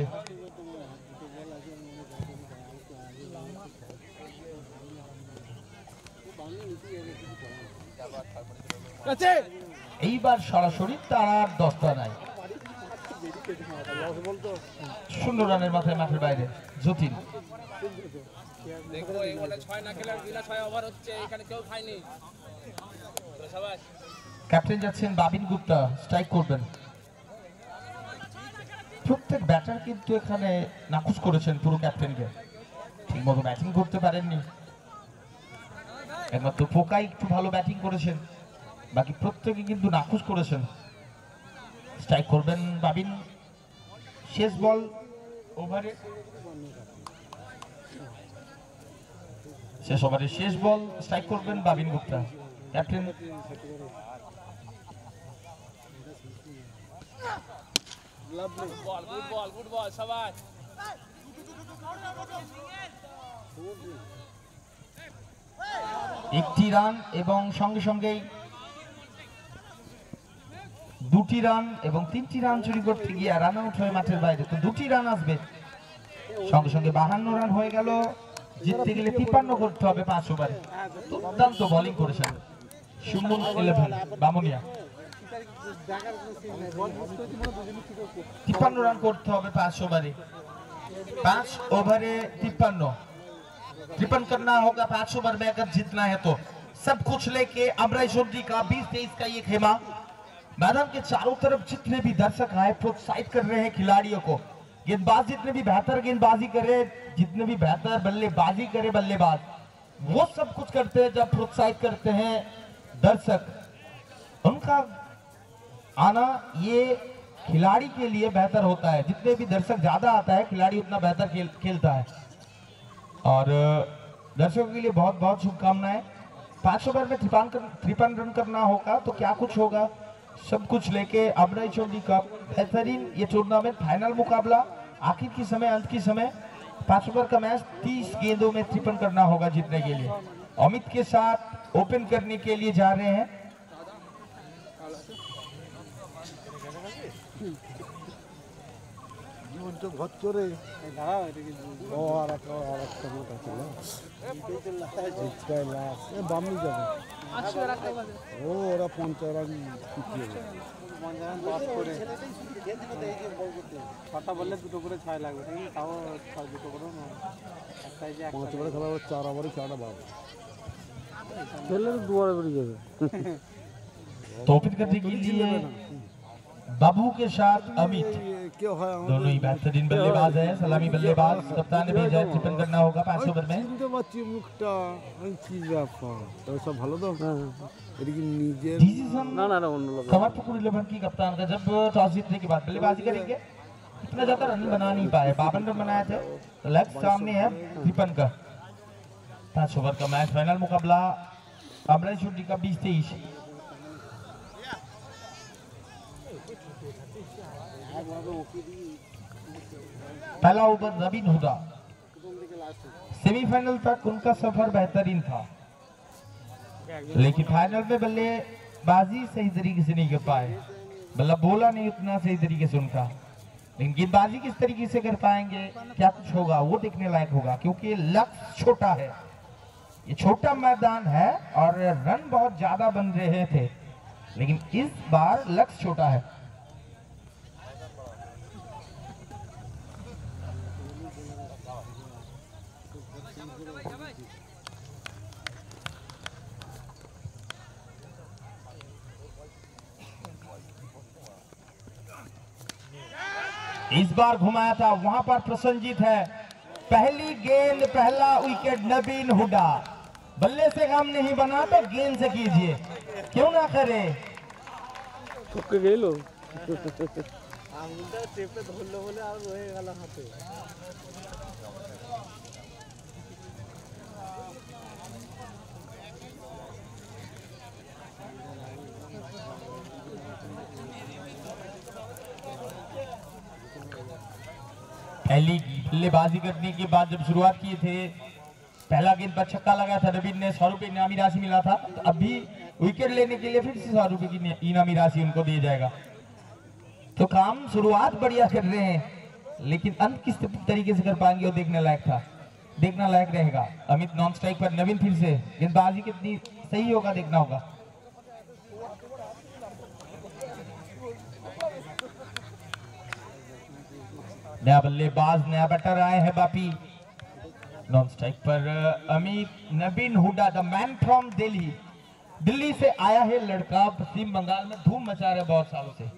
এইবার সরাসরি তার আর দশটা নাই, শূন্য রানের মাথায় মাঠের বাইরে যতীন। দেখো এখানে ছয় না খেলে বিনা ছয় ওভার হচ্ছে, এখানে কেউ খায়নি। ক্যাপ্টেন যাচ্ছেন বাবিন গুপ্তা, স্ট্রাইক করবেন। প্রত্যেক ব্যাটার কিন্তু এখানে নাখুশ করেছেন পুরো ক্যাপ্টেনকে, ঠিক মতো ব্যাটিং করতে পারেননি। একমাত্র পোকাই একটু ভালো ব্যাটিং করেছেন, বাকি প্রত্যেকে কিন্তু নাখুশ করেছেন। স্ট্রাইক করবেন বাবিন, শেষ বল ওভারে, শেষ ওভারে শেষ বল, স্ট্রাইক করবেন Babin Gupta captain. Ball good ball good ball সবাই। একটি রান এবং সঙ্গে সঙ্গেই দুটি রান এবং তিনটি রান চুরি করতে গিয়ে রান আউট হয়ে মাঠের বাইরে, তো দুটি রান আসবে। সঙ্গে সঙ্গে বাহান্ন রান হয়ে গেল, জিততে গেলে তিপ্পান্ন করতে হবে পাঁচ ওভারে। দুর্দান্ত বোলিং করেছেন সুমন ইলেভেন বামুনিয়া, তিপ্পান্ন রান করতে হবে পাঁচ ওভারে, पांच ओवर तिप्पन तिप्पन करना होगा पांच ओवर में अगर जीतना है तो। सब कुछ लेके अमराइशोरी का बीस तेईस का ये खेमा, मैदान के चारों तरफ जितने भी दर्शक आए प्रोत्साहित कर रहे हैं खिलाड़ियों को। गेंदबाज जितने भी बेहतर गेंदबाजी करे, जितने भी बेहतर बल्लेबाजी करे बल्लेबाज, वो सब कुछ करते हैं जब प्रोत्साहित करते हैं दर्शक। उनका आना ये खिलाड़ी के लिए बेहतर होता है, जितने भी दर्शक ज्यादा आता है खिलाड़ी उतना बेहतर खेल खेलता है। और दर्शकों के लिए बहुत बहुत शुभकामनाएं। पांच ओवर में तिरपन तिरपन रन करना होगा तो क्या कुछ होगा, सब कुछ लेके अमराई चौधरी कप बेहतरीन ये टूर्नामेंट फाइनल मुकाबला आखिर के समय अंत के समय पांच ओवर का मैच तीस गेंदों में तिरपन करना होगा जीतने के लिए। अमित के साथ ओपन करने के लिए जा रहे हैं। ওরা পঞ্চাশ রান ছটা বললে দুটো করে ছয় লাগবে, তাও ছয় দুটো করে পাঁচ ওভারে খেলা চার ওভারে চারটা বারো খেললে তো দু ওভারে বেরিয়ে যাবে। तो ओपन करने के लिए बाबू के साथ अमित दोनों ही बेहतरीन बल्लेबाज है। सलामी बल्लेबाज कप्तान ने भेजा है टिपन करना होगा पांच ओवर में। চিনতে পারছি মুখটা, কি ব্যাপার? তবে সব ভালো তো? এটা কি নিজের ना ना ना खबरपुर इलेवन की कप्तान का जब टॉस जीतने के बाद बल्लेबाजी करेंगे, इतना ज्यादा रन बना नहीं पाए, बावन रन बनाए थे। तो लक्ष्य सामने है टिपन का। पांच ओवर का मैच फाइनल मुकाबला अमराई चौधरी का बीस तेईस। पहला ओवर नवीन हुडा। सेमीफाइनल तक उनका सफर बेहतरीन था, लेकिन फाइनल में बल्लेबाजी सही तरीके से नहीं कर पाए। बल्ला बोला नहीं उतना सही तरीके से उनका, लेकिन गेंदबाजी किस तरीके से कर पाएंगे, क्या कुछ होगा वो देखने लायक होगा, क्योंकि लक्ष्य छोटा है, ये छोटा मैदान है और रन बहुत ज्यादा बन रहे थे, लेकिन इस बार लक्ष्य छोटा है। इस बार घुमाया था, वहां पर प्रसन्नजीत है। पहली गेंद पहला विकेट नवीन हुडा। बल्ले से काम नहीं बना तो गेंद से कीजिए, क्यों ना करे। টপকে গেল আঙুলটা চেপে ধরলো বলে আর রয়ে গেল হাতে। पहली बल्लेबाजी करने के बाद जब शुरुआत किए थे, पहला गेंद पर छक्का लगा था नवीन ने, सौ रुपए इनामी राशि मिला था। तो अभी विकेट लेने के लिए फिर से सौ रुपए की इनामी राशि उनको दिया जाएगा। तो काम शुरुआत बढ़िया कर रहे हैं, लेकिन अंत किस तरीके से कर पाएंगे वो देखने लायक था, देखना लायक रहेगा। अमित नॉन स्ट्राइक पर, नवीन फिर से गेंदबाजी कितनी सही होगा देखना होगा। नया बल्लेबाज, नया बैटर आए हैं बापी। नॉन स्ट्राइक पर अमित। नवीन Huda the man from Delhi, Delhi से आया है लड़का, पश्चिम बंगाल में धूम मचा रहे बहुत सालों से।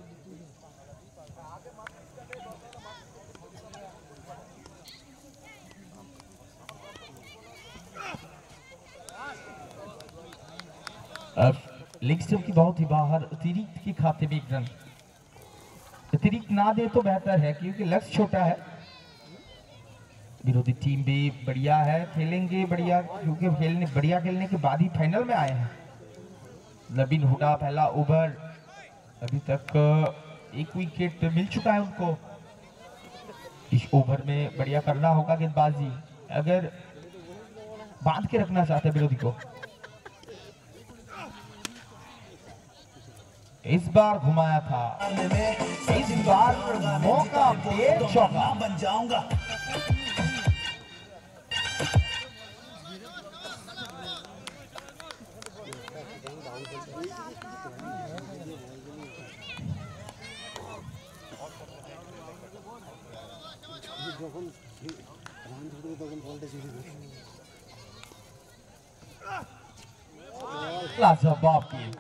अब लेग स्टंप की बहुत ही बाहर, अतिरिक्त के खाते में एक रन। अतिरिक्त ना दे तो बेहतर है, क्योंकि लक्ष्य छोटा है। विरोधी टीम भी बढ़िया है, खेलेंगे बढ़िया, क्योंकि खेलने बढ़िया खेलने के बाद ही फाइनल में आए हैं। नवीन हुडा पहला ओवर, अभी तक एक विकेट मिल चुका है उनको। इस ओवर में बढ़िया करना होगा गेंदबाजी, अगर बांध के रखना चाहते विरोधी को। इस बार घुमाया था, इस बार मौका पे चौका बन जाऊंगा। लाजवाब गेंद,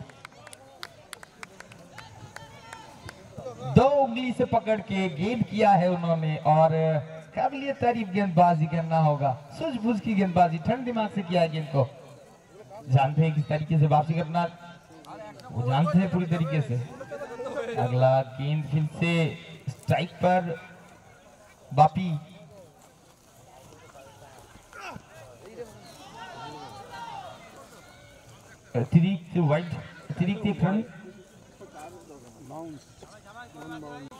दो उंगली से पकड़ के गेंद किया है उन्होंने, और काबिलियत तारीफ गेंदबाजी करना होगा। सूझबूझ की गेंदबाजी, ठंड दिमाग से किया है गेंद को। जानते हैं किस तरीके से वापसी करना, वो जानते हैं पूरी तरीके से। अगला गेंद फिर से स्ट्राइक पर बापी। अतिरिक्त वाइड, अतिरिक्त एक रन। बाउंस वन बाउंस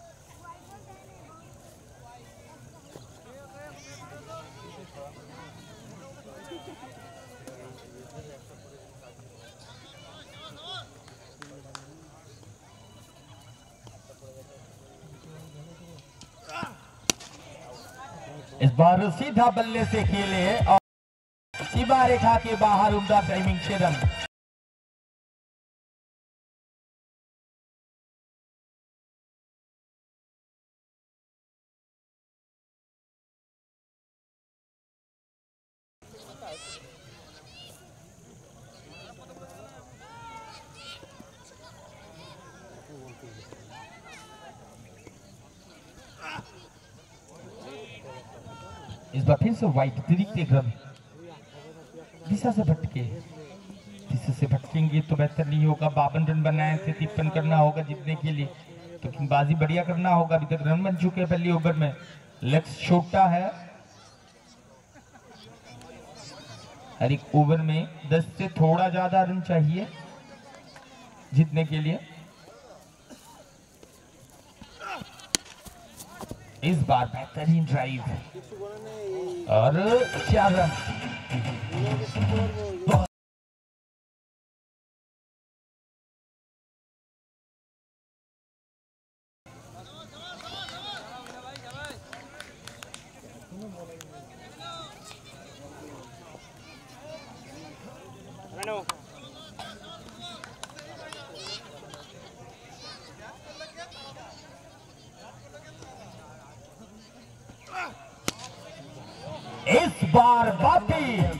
इस बार सीधा बल्ले से खेले और सीमा रेखा के बाहर उम्दा टाइमिंग छह रन। इस बार फिर से वाइट अतिरिक्त एक रन। दिशा से भटके, दिशा से भटकेंगे तो बेहतर नहीं होगा। बावन रन बनाए थे, तिरपन करना होगा जीतने के लिए, तो बाजी बढ़िया करना होगा। अभी तक रन बन चुके हैं पहले ओवर में, लक्ष्य छोटा है। हर एक ओवर में दस से थोड़ा ज्यादा रन चाहिए जीतने के लिए। इस बार बेहतरीन ड्राइव और चार रन। इस बार बाकी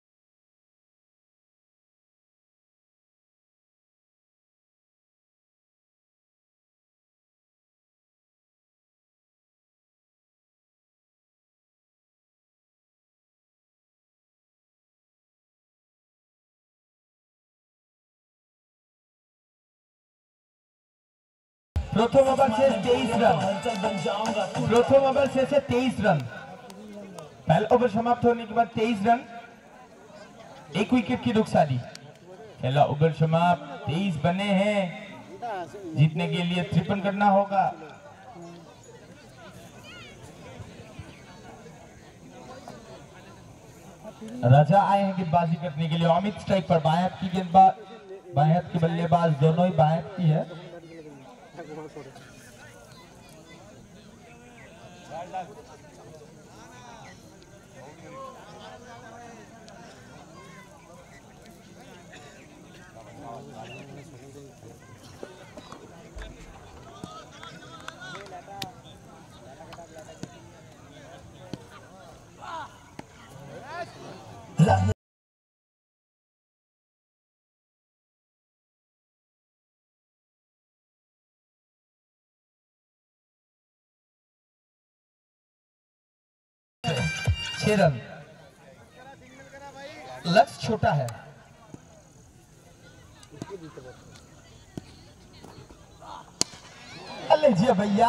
प्रथम ओवर से तेईस रन। प्रथम ओवर से से तेईस रन। पहला ओवर समाप्त होने के बाद तेईस रन, एक विकेट की नुकसानी। पहला ओवर समाप्त, तेईस बने हैं। जीतने के लिए तिरपन करना होगा। राजा आए हैं गेंदबाजी करने के लिए। अमित स्ट्राइक पर, बाएं हाथ की गेंदबाज, बाएं हाथ की बल्लेबाज दोनों ही बाएं हाथ की है। छह रन। लक्ष्य छोटा है। लीजिए भैया,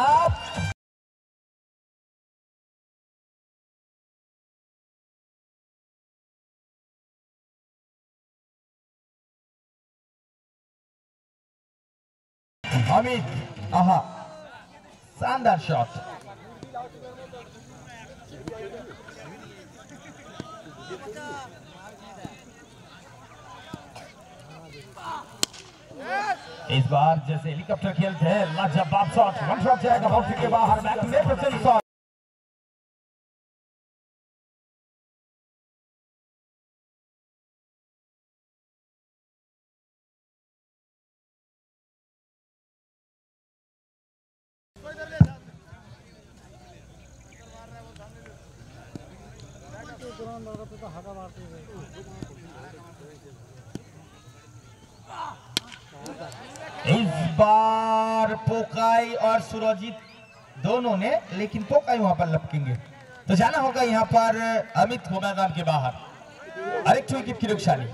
अमित, आहा, शानदार शॉट। इस बार जैसे हेलीकॉप्टर खेलते हैं, लाजवाब शॉट, वन शॉट जाएगा बाउंड्री के बाहर। Magnificent shot. इस बार पोकाई और सुरजीत दोनों ने, लेकिन पोकाई वहां पर लपकेंगे तो जाना होगा यहाँ पर अमित को मैदान के बाहर। और एक विकेट की नुकसानी।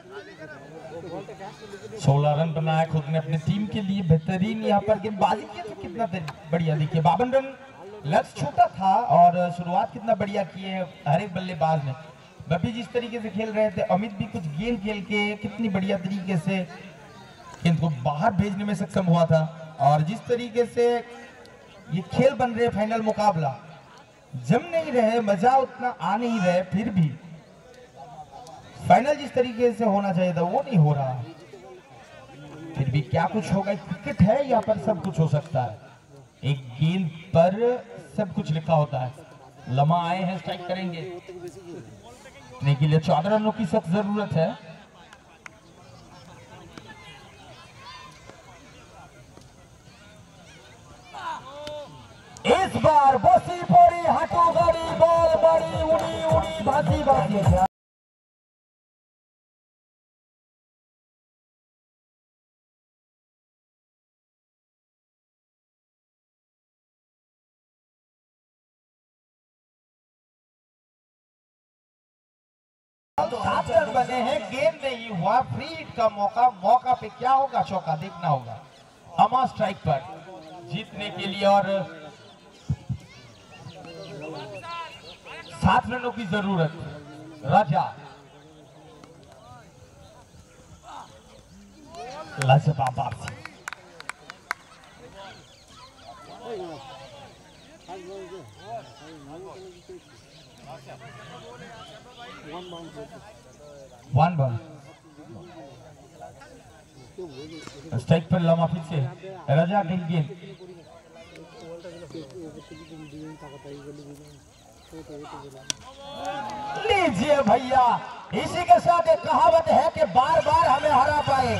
सोलह रन बनाया खुद ने अपनी टीम के लिए। बेहतरीन यहाँ पर गेंदबाजी की तो कितना बढ़िया। देखिए बावन रन, लक्ष्य छोटा था और शुरुआत कितना बढ़िया की है हर एक बल्लेबाज ने। बब्बी जिस तरीके से खेल रहे थे, अमित भी कुछ गेंद खेल के कितनी बढ़िया तरीके से इनको बाहर भेजने में सक्षम हुआ था। और जिस तरीके से ये खेल बन रहे फाइनल मुकाबला जम नहीं रहे, मजा उतना आ नहीं रहे, फिर भी फाइनल जिस तरीके से होना चाहिए था वो नहीं हो रहा। फिर भी क्या कुछ होगा, क्रिकेट है, यहाँ पर सब कुछ हो सकता है। एक गेंद पर सब कुछ लिखा होता है। लम्हा आए हैं, स्ट्राइक करेंगे के लिए चौदह रनों की सख्त जरूरत है। इस बार बसी पड़ी हाथों गाड़ी बॉल बड़ी उड़ी उड़ी भासी भासी सात रन बने हैं, गेंद नहीं हुआ, फ्री हिट का मौका, मौका पे क्या होगा, चौका देखना होगा। अमा स्ट्राइक पर जीतने के लिए और सात रनों की जरूरत। राजा लाजवाब वापसी, वन बॉल स्ट्राइक पर लम्हा फिर से राजा गिल गेंद। लीजिए भैया, इसी के साथ एक कहावत है कि बार बार हमें हरा पाए।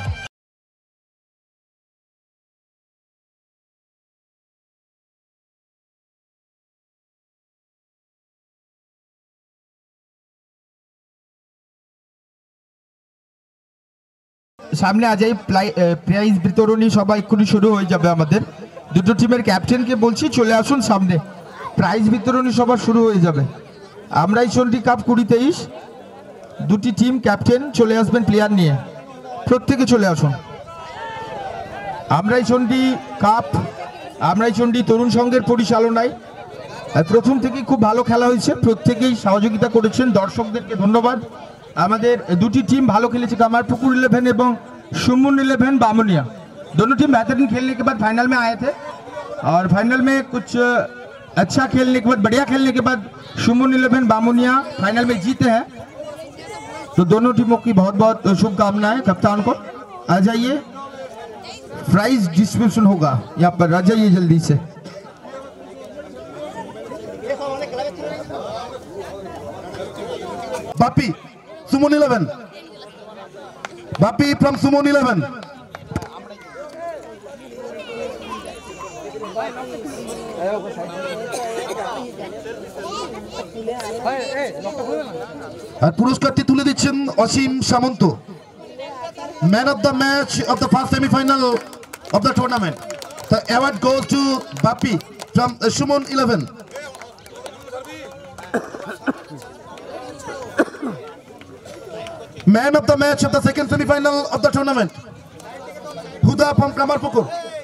সামনে আজ এই প্রাইজ বিতরণী সভা এক্ষুনি শুরু হয়ে যাবে। আমাদের দুটো টিমের ক্যাপ্টেনকে বলছি চলে আসুন সামনে, প্রাইজ বিতরণী সভা শুরু হয়ে যাবে। আমরাই চন্ডী কাপ কুড়ি তেইশ, দুটি টিম ক্যাপ্টেন চলে আসবেন প্লেয়ার নিয়ে, প্রত্যেকে চলে আসুন। আমরাই চন্ডী কাপ আমরাই চন্ডী তরুণ সংঘের পরিচালনায় প্রথম থেকেই খুব ভালো খেলা হয়েছে, প্রত্যেকেই সহযোগিতা করেছেন, দর্শকদেরকে ধন্যবাদ। আমাদের দুটি टीम ভালো খেলেছে, কামারপুকুর इलेवन এবং सुमन इलेवन बामुनिया। दोनों टीम बेहतरीन खेलने के बाद फाइनल में आए थे और फाइनल में कुछ अच्छा खेलने के बाद, बढ़िया खेलने के बाद सुमन इलेवन बामुनिया फाइनल में जीते हैं। तो दोनों टीमों की बहुत बहुत शुभकामनाएं। कप्तान को आ जाइए, प्राइज डिस्ट्रीब्यूशन होगा यहाँ पर, आ जाइए जल्दी से। Bapi Suman eleven, Bapi from Suman eleven. আর পুরস্কারটি তুলে দিচ্ছেন Asim Samanta, man of the match of the first semifinal of the tournament. The award goes to Bapi from Suman eleven. Man of the match of the second semi-final of the tournament, Huda from Kamarpukur.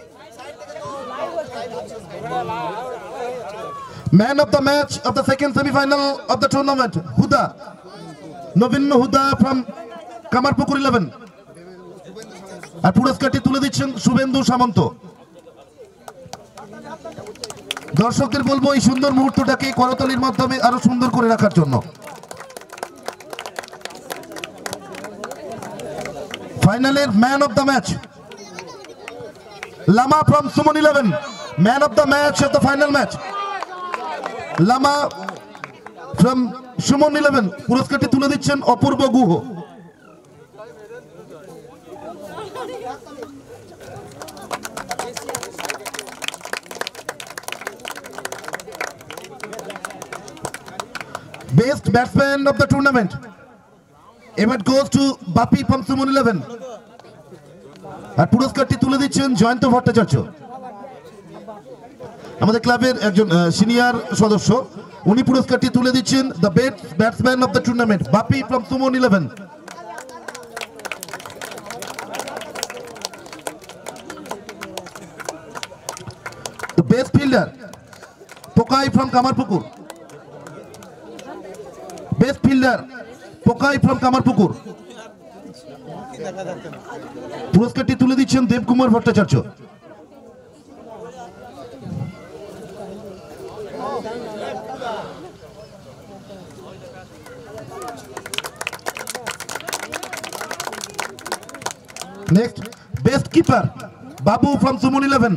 Man of the match of the second semi-final of the tournament, Huda, Novinno Huda from Kamarpukur eleven. আর পুরস্কারটি তুলে দিচ্ছেন শুভেন্দু সামন্ত। দর্শকদের বলবো এই সুন্দর মুহূর্তটাকে করতালির মাধ্যমে আরো সুন্দর করে রাখার জন্য। ফাইনালের man of the match Lama from Suman eleven, man of the match of the final match Lama from Suman eleven. পুরস্কারটি তুলে দিচ্ছেন অপূর্ব Guha. Best batsman of the tournament, award goes to Bapi from Suman eleven. আর পুরস্কারটি তুলে দিচ্ছেন জয়ন্ত ভট্টাচার্য, আমাদের ক্লাবের একজন সিনিয়র সদস্য। উনি পুরস্কারটি তুলে দিচ্ছেন the best batsman of the tournament, Bapi from Suman eleven. The best fielder, Pokai from Kamarpukur. Best fielder, Pokai from Kamarpukur. পুরস্কারটি তুলে দিচ্ছেন Debkumar Bhattacharya. Next, best keeper, Babu from Sumon eleven.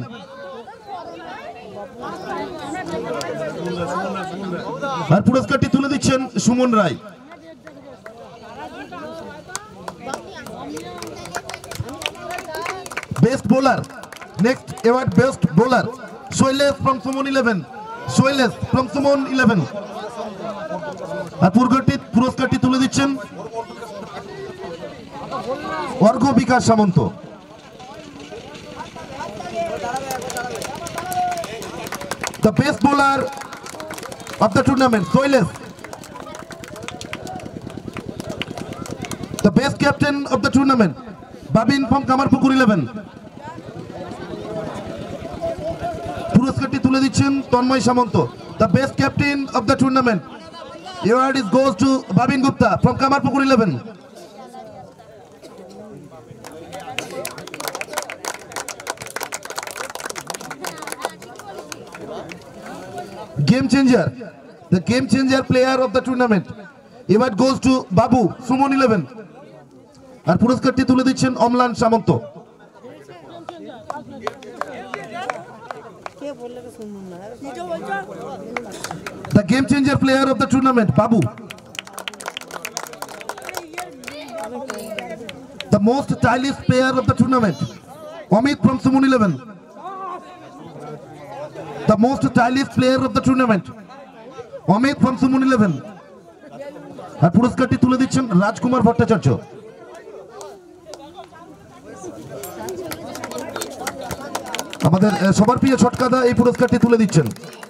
আর পুরস্কারটি তুলে দিচ্ছেন Suman Roy. Best bowler. Next award, best bowler, Soiles from Sumon eleven. Soiles from Sumon eleven. আর পুরস্কারটি পুরস্কারটি তুলে দিচ্ছেন অর্ঘ বিকাশ সামন্ত। The best bowler of the tournament, Soiles. The best captain of the tournament, Babin from Kamarpukur eleven. পুরস্কারটি তুলে দিচ্ছেন তন্ময় সামন্ত। The best captain of the tournament, award is goes to Babin Gupta from Kamarpukur eleven. Game changer, the game changer player of the tournament, award goes to Babu, Sumon eleven. আর পুরস্কারটি তুলে দিচ্ছেন অমলান সামন্ত। The game changer player of the tournament, Babu. The most stylish player of the tournament, Amit from Sumon eleven. The most stylish player of the tournament, Amit from Sumon eleven. আর পুরস্কারটি তুলে দিচ্ছেন রাজকুমার ভট্টাচার্য। আমাদের সবার প্রিয় ছটকাদা এই পুরস্কারটি তুলে দিচ্ছেন।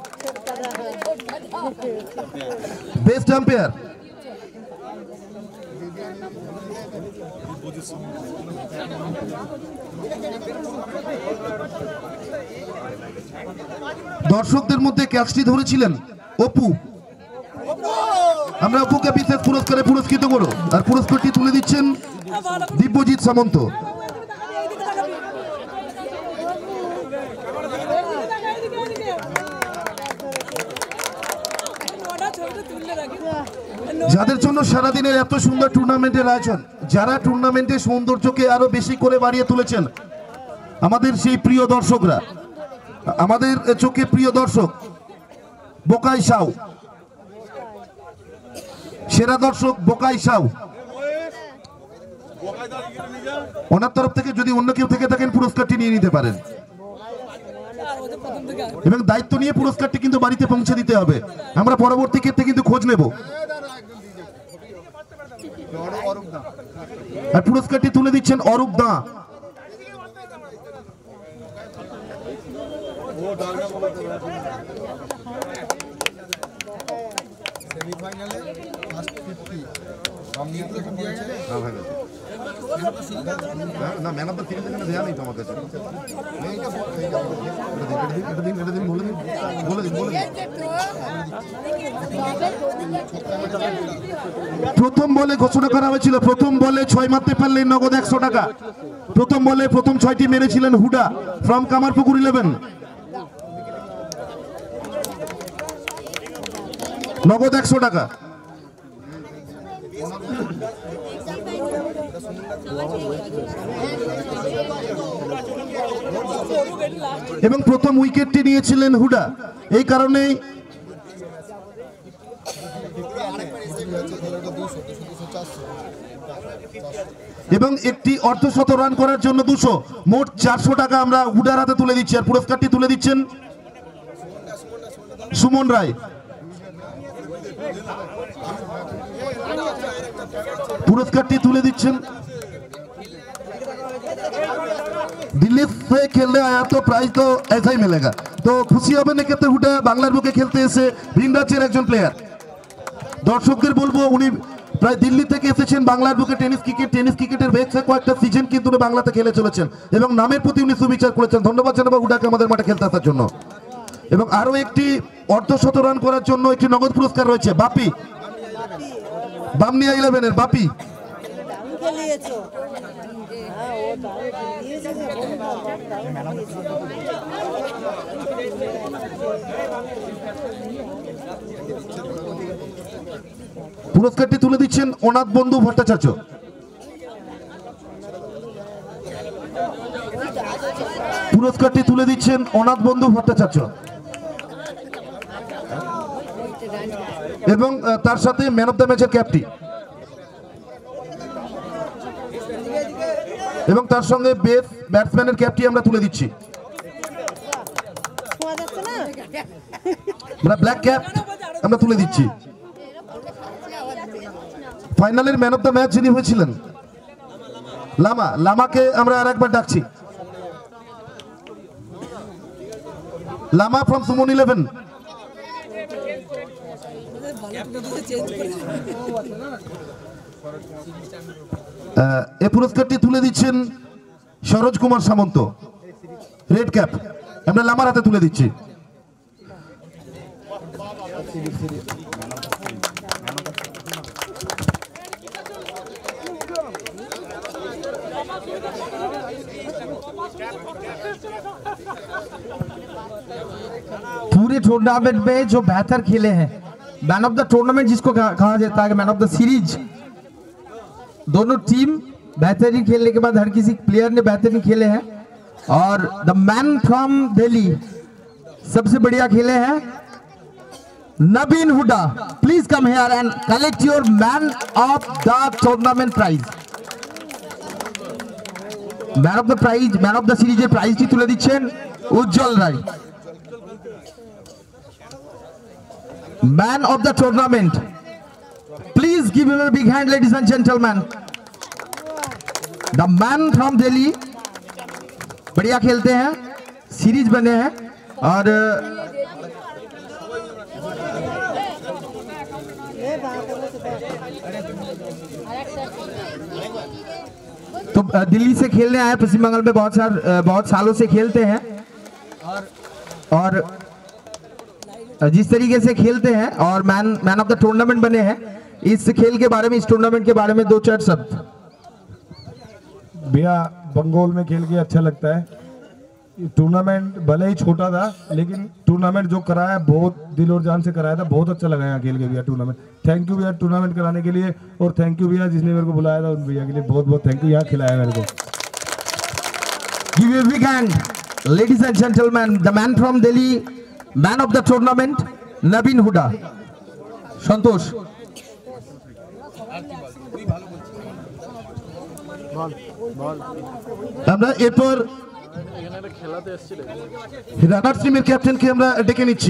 বেস্ট আম্পায়ার, দর্শকদের মধ্যে ক্যাচটি ধরেছিলেন অপু। আমরা অপুকে বিশেষ পুরস্কারে পুরস্কৃত করো। আর পুরস্কারটি তুলে দিচ্ছেন দিব্যজিৎ সামন্ত। যাদের জন্য সারাদিনের এত সুন্দর টুর্নামেন্টের আয়োজন, যারা টুর্নামেন্টের সৌন্দর্যকে আরো বেশি করে বাড়িয়ে তুলেছেন, আমাদের সেই প্রিয় দর্শকরা, আমাদের চোখে প্রিয় দর্শক বোকাই সাউ, সেরা দর্শক বোকাই সাউ, ওনার তরফ থেকে যদি অন্য কেউ থেকে থাকেন পুরস্কারটি নিয়ে নিতে পারেন এবং দায়িত্ব নিয়ে পুরস্কারটি কিন্তু বাড়িতে পৌঁছে দিতে হবে। আমরা পরবর্তী ক্ষেত্রে কিন্তু খোঁজ নেব। আর পুরস্কারটি তুলে দিচ্ছেন অরূপ দা। সেমিফাইনালে ফার্স্ট ফিফটি না ম্যান অফ দ্য সিরিজ এখানে দেয়া নেই তো আমার কাছে। প্রথম বলে ঘোষণা করা হয়েছিল, প্রথম বলে ছয় মারতে পারলে নগদ একশো টাকা। প্রথম বলে প্রথম ছয়টি মেরেছিলেন হুডা ফ্রম কামারপুকুর ইলেভেন, নগদ একশো টাকা। এবং প্রথম উইকেটটি নিয়েছিলেন হুডা, এই কারণেই এবং একটি অর্ধশত রান করার জন্য দুশো, মোট চারশো টাকা আমরা হুডার হাতে তুলে দিচ্ছি। আর পুরস্কারটি তুলে দিচ্ছেন সুমন রায়। পুরস্কারটি তুলে দিচ্ছেন दिल्ली से खेलने आया तो प्राइज तो ऐसा ही मिलेगा, तो खुशी হবে না ক্ষেত্রে হুডা বাংলার বুকে খেলতে এসে ভিন রাজ্যের একজন প্লেয়ার। দর্শকদের বলবো উনি প্রায় দিল্লি থেকে এসেছেন বাংলার বুকে টেনিস ক্রিকেট টেনিস ক্রিকেটের বেশ কয়েকটা সিজন কিন্তু উনি বাংলাতে খেলে চলেছেন এবং নামের প্রতি উনি সুবিচার করেছেন। ধন্যবাদ জানাবো হুডাকে আমাদের মাঠে খেলতে আসার জন্য। এবং আরো একটি অর্ধশত রান করার জন্য একটি নগদ পুরস্কার রয়েছে বাপি, বামনিয়া ইলেভেনের বাপি। পুরস্কারটি তুলে দিচ্ছেন অনাথ বন্ধু ভট্টাচার্য। পুরস্কারটি তুলে দিচ্ছেন অনাথ বন্ধু ভট্টাচার্য এবং তার সাথে ম্যান অফ দ্য ম্যাচের ক্যাপটি এবং তার সঙ্গে বেস্ট ব্যাটসম্যানের ক্যাপটি আমরা তুলে দিচ্ছি। ব্ল্যাক ক্যাপ আমরা তুলে দিচ্ছি। ফাইনালের ম্যান অফ দ্য ম্যাচ যিনি হয়েছিলেন লামা, লামাকে আমরা আর একবার ডাকছি। Lama from Suman eleven. এই পুরস্কারটি তুলে দিচ্ছেন সরোজ কুমার সামন্ত, রেড ক্যাপ আমরা লামার হাতে তুলে দিচ্ছি। पूरे टूर्नामेंट में जो बेहतर खेले हैं, मैन ऑफ द टूर्नामेंट जिसको कहा जाता है, मैन ऑफ द सीरीज, दोनों टीम बेहतरीन खेलने के बाद हर किसी प्लेयर ने बेहतरीन खेले हैं और द मैन फ्रॉम दिल्ली सबसे बढ़िया खेले हैं Nabin Huda. Please come here and collect your man of the tournament prize. Man of the prize, man of the series प्राइजটি তুলে দিচ্ছেন Ujjwal Roy. Man of the tournament, please give him a big hand ladies and gentleman. The man from Delhi बढ़िया खेलते हैं, सीरीज बने हैं और तो दिल्ली से खेलने आए, पश्चिम बंगाल में बहुत सार बहुत सालों से खेलते हैं और और जिस तरीके से खेलते हैं और man man of the tournament बने हैं, इस खेल के बारे में, इस टूर्नामेंट के बारे में दो चार शब्द। भैया बंगाल में खेल के अच्छा लगता है। टूर्नामेंट भले ही छोटा था लेकिन टूर्नामेंट जो कराया बहुत दिल और जान से कराया था, बहुत अच्छा लगा यहाँ खेल के भैया टूर्नामेंट। थैंक यू भैया टूर्नामेंट कराने के लिए और थैंक यू भैया जिसने मेरे को बुलाया था उन भैया के लिए बहुत बहुत थैंक यू, यहाँ खिलाया मेरे को। Give a big hand, ladies and gentlemen, the man from Delhi, man of the tournament, Nabin Huda. সন্তোষ। আমরা এরপর রানার্স টিমের ক্যাপ্টেনকে আমরা ডেকে নিচ্ছি।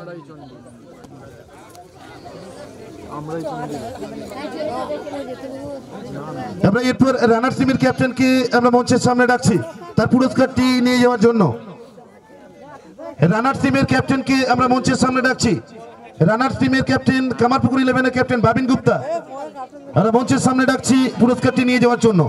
আমরা এরপর রানার্স টিমের ক্যাপ্টেনকে আমরা মঞ্চের সামনে ডাকছি তার পুরস্কারটি নিয়ে যাওয়ার জন্য। রানার্স টিমের ক্যাপ্টেনকে আমরা মঞ্চের সামনে ডাকছি। রানার্স টিমের ক্যাপ্টেন কামারপুকুর ইলেভেনের ক্যাপ্টেন বাবিন গুপ্তা, আমরা মঞ্চের সামনে ডাকছি পুরস্কারটি নিয়ে যাওয়ার জন্য।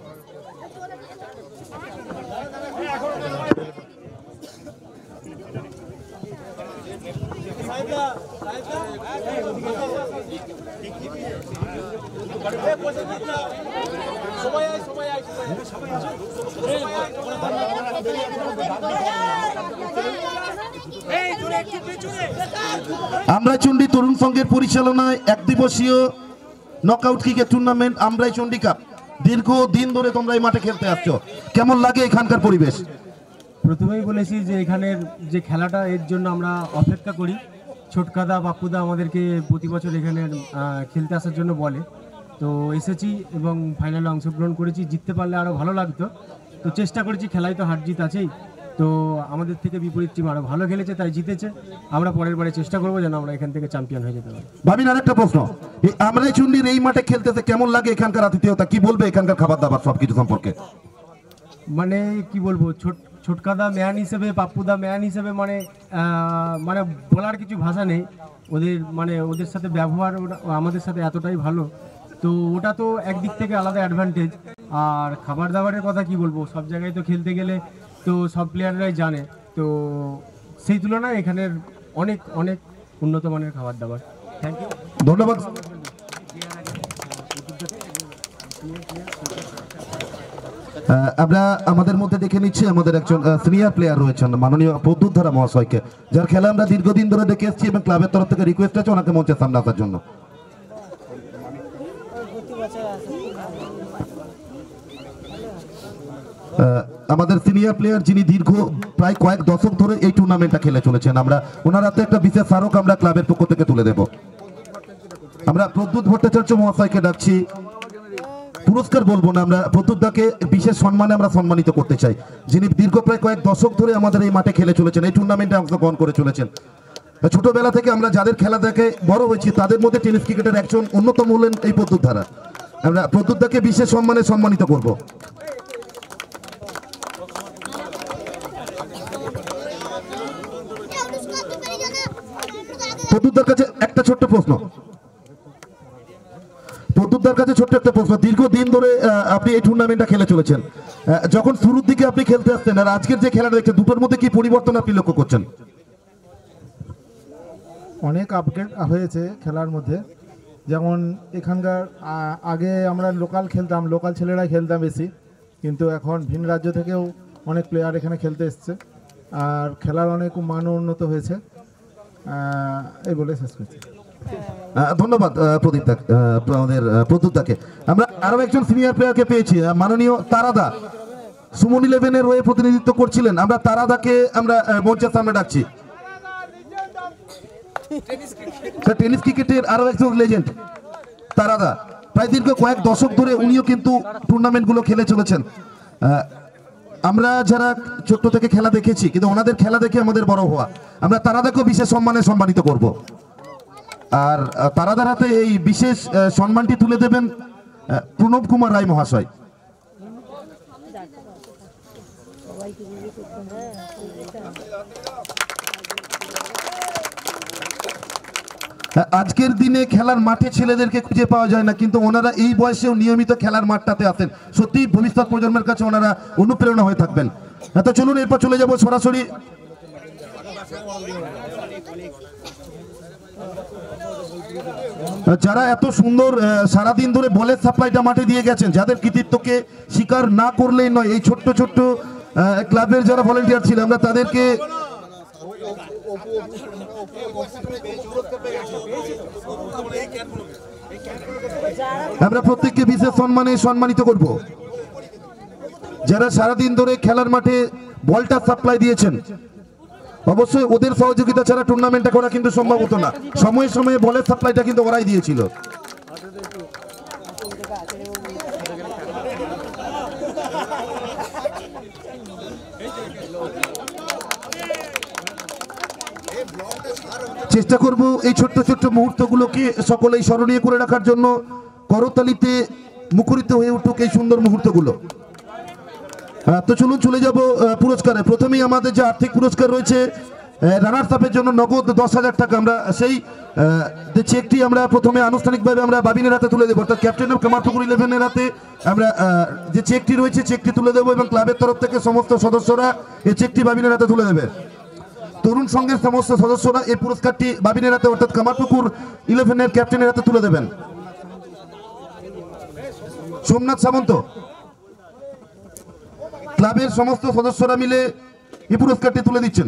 আমরাইচন্ডী তরুণ সংঘের পরিচালনায় এক দিবসীয় knockout cricket tournament Amraichandi cup, দীর্ঘ দিন ধরে তোমরা এই মাঠে খেলতে আসছো, কেমন লাগে এখানকার পরিবেশ? প্রথমেই বলেছি যে এখানের যে খেলাটা এর জন্য আমরা অপেক্ষা করি। ছোটকাদা বাপ্পুদা আমাদেরকে প্রতি বছর এখানে খেলতে আসার জন্য বলে, তো এসেছি এবং ফাইনালে অংশগ্রহণ করেছি। জিততে পারলে আরও ভালো লাগতো, তো চেষ্টা করেছি, খেলায় তো হার জিত আছেই। তো আমাদের থেকে বিপরীত টিম আরও ভালো খেলেছে তাই জিতেছে। আমরা পরের বারে চেষ্টা করবো যেন আমরা এখান থেকে চ্যাম্পিয়ন হয়ে যেতে পারি। ভাবিন আরেকটা প্রশ্ন, এই আমরাইচন্ডীর এই মাঠে খেলতেছে কেমন লাগে? এখানকার আতিথেয়তা কি বলবে, এখানকার খাবার দাবার সব কিছু সম্পর্কে? মানে কি বলবো, ছোট ছোটকাদা ম্যান হিসেবে, পাপ্পুদা ম্যান হিসেবে মানে মানে বলার কিছু ভাষা নেই। ওদের মানে ওদের সাথে ব্যবহার আমাদের সাথে এতটাই ভালো, তো ওটা তো একদিক থেকে আলাদা অ্যাডভান্টেজ। আর খাবার দাবারের কথা কি বলবো, সব জায়গায় তো খেলতে গেলে তো সব প্লেয়াররাই জানে, তো সেই তুলনায় এখানের অনেক অনেক উন্নত মানের খাবার দাবার। থ্যাংক ইউ, ধন্যবাদ। আমরা আমাদের মধ্যে দেখে নিচ্ছি আমাদের একজন সিনিয়র প্লেয়ার রয়েছেন মাননীয় প্রদ্যুৎ ধারা মহাশয়কে, যার খেলা আমরা দীর্ঘদিন ধরে দেখে এসেছি এবং ক্লাবের তরফ থেকে রিকোয়েস্ট আছে ওনাকে মঞ্চের সামনে আসার জন্য। আমাদের সিনিয়র প্লেয়ার যিনি দীর্ঘ প্রায় কয়েক দশক ধরে এই টুর্নামেন্টটা খেলে চলেছেন, আমরা ওনার হাতে একটা বিশেষ স্মারক আমরা ক্লাবের পক্ষ থেকে তুলে দেব। আমরা প্রদ্যুৎ ভট্টাচার্য মহাশয়কে ডাকছি। পুরস্কার বলবো না, আমরা প্রদ্যুৎ দাকে বিশেষ সম্মানে আমরা সম্মানিত করতে চাই, যিনি দীর্ঘ প্রায় কয়েক দশক ধরে আমাদের এই মাঠে খেলে চলেছেন, এই টুর্নামেন্টে অংশগ্রহণ করে চলেছেন। ছোটবেলা থেকে আমরা যাদের খেলা দেখে বড় হয়েছি তাদের মধ্যে টেনিস ক্রিকেটের একজন অন্যতম হলেন এই প্রদ্যুৎ ধারা। আমরা প্রদ্যুৎ দাকে বিশেষ সম্মানে সম্মানিত করব। প্রদ্যুৎদার কাছে একটা ছোট্ট প্রশ্ন প্রদ্যুৎদার কাছে ছোট্ট একটা প্রশ্ন দীর্ঘদিন ধরে আপনি এই টুর্নামেন্টটা খেলে চলেছেন, যখন শুরুর দিকে আপনি খেলতে আসছেন আর আজকের যে খেলাটা দেখছেন দুটোর মধ্যে কি পরিবর্তন আপনি লক্ষ্য করছেন? অনেক আপগ্রেড হয়েছে খেলার মধ্যে। যেমন এখানকার আগে আমরা লোকাল খেলতাম, লোকাল ছেলেরাই খেলতাম বেশি, কিন্তু এখন ভিন রাজ্য থেকেও অনেক প্লেয়ার এখানে খেলতে এসছে আর খেলার অনেক মান উন্নত হয়েছে। এই বলে শেষ করছি। ধন্যবাদ প্রদীপ দা, আমাদের প্রদ্যুৎ দাকে। আমরা আরো একজন সিনিয়র প্লেয়ারকে পেয়েছি, মাননীয় তারাদা সুমন ইলেভেনের হয়ে প্রতিনিধিত্ব করছিলেন। আমরা তারাদাকে আমরা মঞ্চের সামনে ডাকছি। টেনিস ক্রিকেটের আরো একজন লেজেন্ড তারাদা, প্রায় দীর্ঘ কয়েক দশক ধরে উনিও কিন্তু টুর্নামেন্টগুলো খেলে চলেছেন। আমরা যারা ছোট্ট থেকে খেলা দেখেছি কিন্তু ওনাদের খেলা দেখে আমাদের বড় হওয়া, আমরা তারাদাকেও বিশেষ সম্মানে সম্মানিত করব। আর তারাদার হাতে এই বিশেষ সম্মানটি তুলে দেবেন প্রণব কুমার রায় মহাশয়। আজকের দিনে খেলার মাঠে ছেলেদেরকে খুঁজে পাওয়া যায় না, কিন্তু ওনারা এই বয়সেও নিয়মিত খেলার মাঠটাতে আসেন। সত্যি ভবিষ্যৎ প্রজন্মের কাছে ওনারা অনুপ্রেরণা হয়ে থাকবেন। তো চলুন এরপর চলে যাব সরাসরি যারা এত সুন্দর সারাদিন ধরে বলের সাপ্লাইটা মাঠে দিয়ে গেছেন, যাদের কৃতিত্বকে স্বীকার না করলেই নয়। এই ছোট্ট ছোট্ট ক্লাবের যারা ভলেন্টিয়ার ছিল আমরা তাদেরকে আমরা প্রত্যেককে বিশেষ সম্মানে সম্মানিত করব। যারা সারাদিন ধরে খেলার মাঠে বলটা সাপ্লাই দিয়েছেন, অবশ্যই ওদের সহযোগিতা ছাড়া টুর্নামেন্টটা করা কিন্তু সম্ভব হতো না। সময়ে সময়ে বলের সাপ্লাইটা কিন্তু ওরাই দিয়েছিল। চেষ্টা করব এই ছোট্ট ছোট্ট মুহূর্তগুলোকে সকলেই স্মরণীয় করে রাখার জন্য। করতালিতে মুখরিত হয়ে উঠুক এই সুন্দর মুহূর্তগুলো। তো চলুন চলে যাব পুরস্কারে। প্রথমেই আমাদের যে আর্থিক পুরস্কার রয়েছে রানার্স আপের জন্য নগদ দশ হাজার টাকা, আমরা সেই যে চেকটি আমরা প্রথমে আনুষ্ঠানিকভাবে আমরা বাবিনের হাতে তুলে দেবো, অর্থাৎ ক্যাপ্টেন অফ কামারপুকুর ইলেভেনের হাতে আমরা যে চেকটি রয়েছে চেকটি তুলে দেবো এবং ক্লাবের তরফ থেকে সমস্ত সদস্যরা এই চেকটি বাবিনের হাতে তুলে দেবে। তরুণ সংঘের সমস্ত সদস্যরা এই পুরস্কারটি বাবিনের হাতে অর্থাৎ কামারপুকুর ইলেভেনের ক্যাপ্টেনের হাতে তুলে দেবেন। সোমনাথ সামন্ত, ক্লাবের সমস্ত সদস্যরা মিলে এই পুরস্কারটি তুলে দিচ্ছেন।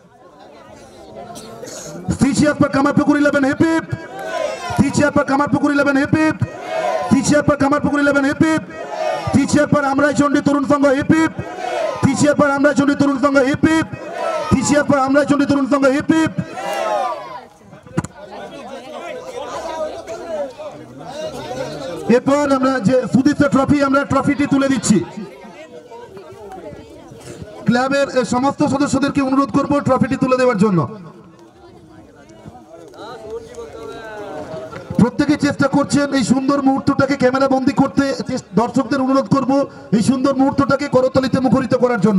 Three cheer for Kamarpukur eleven hip hip, three cheer for Kamarpukur eleven hip hip, three cheer for Kamarpukur eleven hip hip, three cheer for Amraichandi Tarun Sangha hip hip, three cheer for Amraichandi Tarun Sangha hip hip, three cheer for Amraichandi Tarun Sangha hip hip. এরপর আমরা যে সুদীপ্ত ট্রফি আমরা ট্রফিটি তুলে দিচ্ছি। ক্লাবের সমস্ত সদস্যদেরকে অনুরোধ করব ট্রফিটি তুলে দেওয়ার জন্য। প্রত্যেকে চেষ্টা করছেন এই সুন্দর মুহূর্তটাকে ক্যামেরা বন্দি করতে। দর্শকদের অনুরোধ করব এই সুন্দর মুহূর্তটাকে করতালিতে মুখরিত করার জন্য।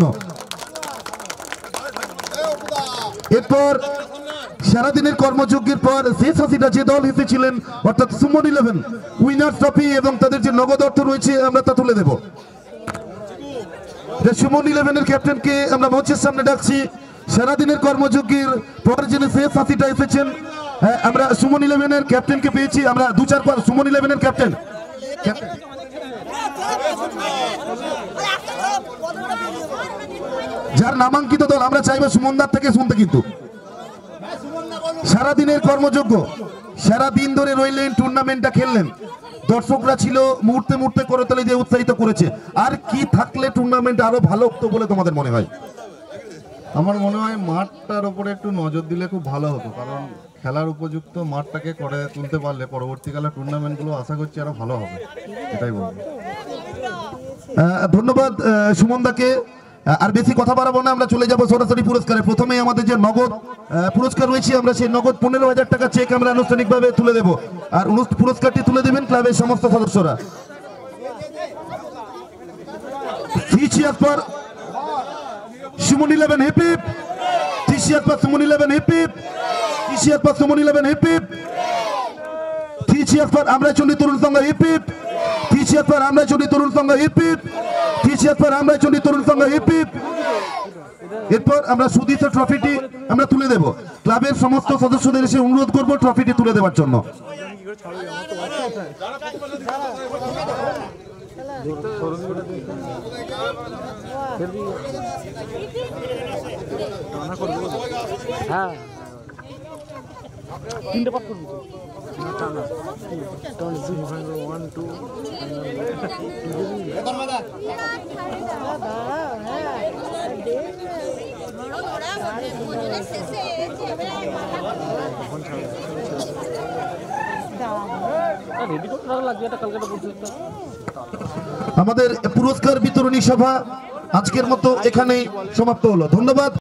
এরপর সারাদিনের কর্মযজ্ঞের পর শেষ হাসিটা যে দল হেসেছিলেন অর্থাৎ সুমন ইলেভেন উইনার্স ট্রফি এবং তাদের যে নগদ অর্থ রয়েছে আমরা তা তুলে দেব। সুমন ইলেভেনের ক্যাপ্টেনকে আমরা মঞ্চের সামনে ডাকছি। সারাদিনের কর্মযজ্ঞের পর যিনি শেষ হাসিটা এসেছেন, আমরা সুমন ইলেভেনের ক্যাপ্টেনকে পেয়েছি। আমরা দু চার পর সুমন ইলেভেনের ক্যাপ্টেন যার নামাঙ্কিত দল আমরা চাইবো সুমনদার থেকে শুনতে, কিন্তু সারাদিনের কর্মযোগ্য সারা দিন ধরে রইলেন, টুর্নামেন্টটা খেললেন, দর্শকরা ছিল মুহূর্তে মুহূর্তে করতালি দিয়ে উৎসাহিত করেছে। আর কি থাকলে টুর্নামেন্ট আরো ভালো হতো বলে তোমাদের মনে হয়? আমার মনে হয় মাঠটার উপরে একটু নজর দিলে খুব ভালো হতো, কারণ খেলার উপযুক্ত মাঠটাকে করে তুলতে পারলে পরবর্তীকালে টুর্নামেন্টগুলো আশা করছি আরো ভালো হবে, এটাই বলবো। ধন্যবাদ সুমনদাকে। আর বেশি কথা বাড়াবো না, আমরা চলে যাবো সরাসরি পুরস্কারে। প্রথমেই আমাদের যে নগদ পুরস্কার রয়েছে, আমরা সেই নগদ পনেরো হাজার টাকা চেক আমরা আনুষ্ঠানিকভাবে তুলে দেবো। আর পুরস্কারটি তুলে দেবেন ক্লাবের সমস্ত সদস্যরা। সুমন ইলেভেন হিপ হিপ, টিসিয়াত পাস সুমন ইলেভেন হিপ হিপ, টিসিয়াত পাস সুমন ইলেভেন হিপ হিপ, টিসিয়াত পাস Amraichandi Tarun Sangha hip hip, টিসিয়াত পাস Amraichandi Tarun Sangha hip hip, টিসিয়াত পাস Amraichandi Tarun Sangha hip hip. এরপর আমরা সুদীর্ঘ ট্রফিটি আমরা তুলে দেব। ক্লাবের সমস্ত সদস্যদের এসে অনুরোধ করব ট্রফিটি তুলে দেওয়ার জন্য। হ্যাঁ তিনটে পাক করবি তো ওয়ান টু রেডি করতে লাগবে, এটা কালকেটা বলতে। আমাদের পুরস্কার বিতরণী সভা আজকের মতো এখানেই সমাপ্ত হলো। ধন্যবাদ।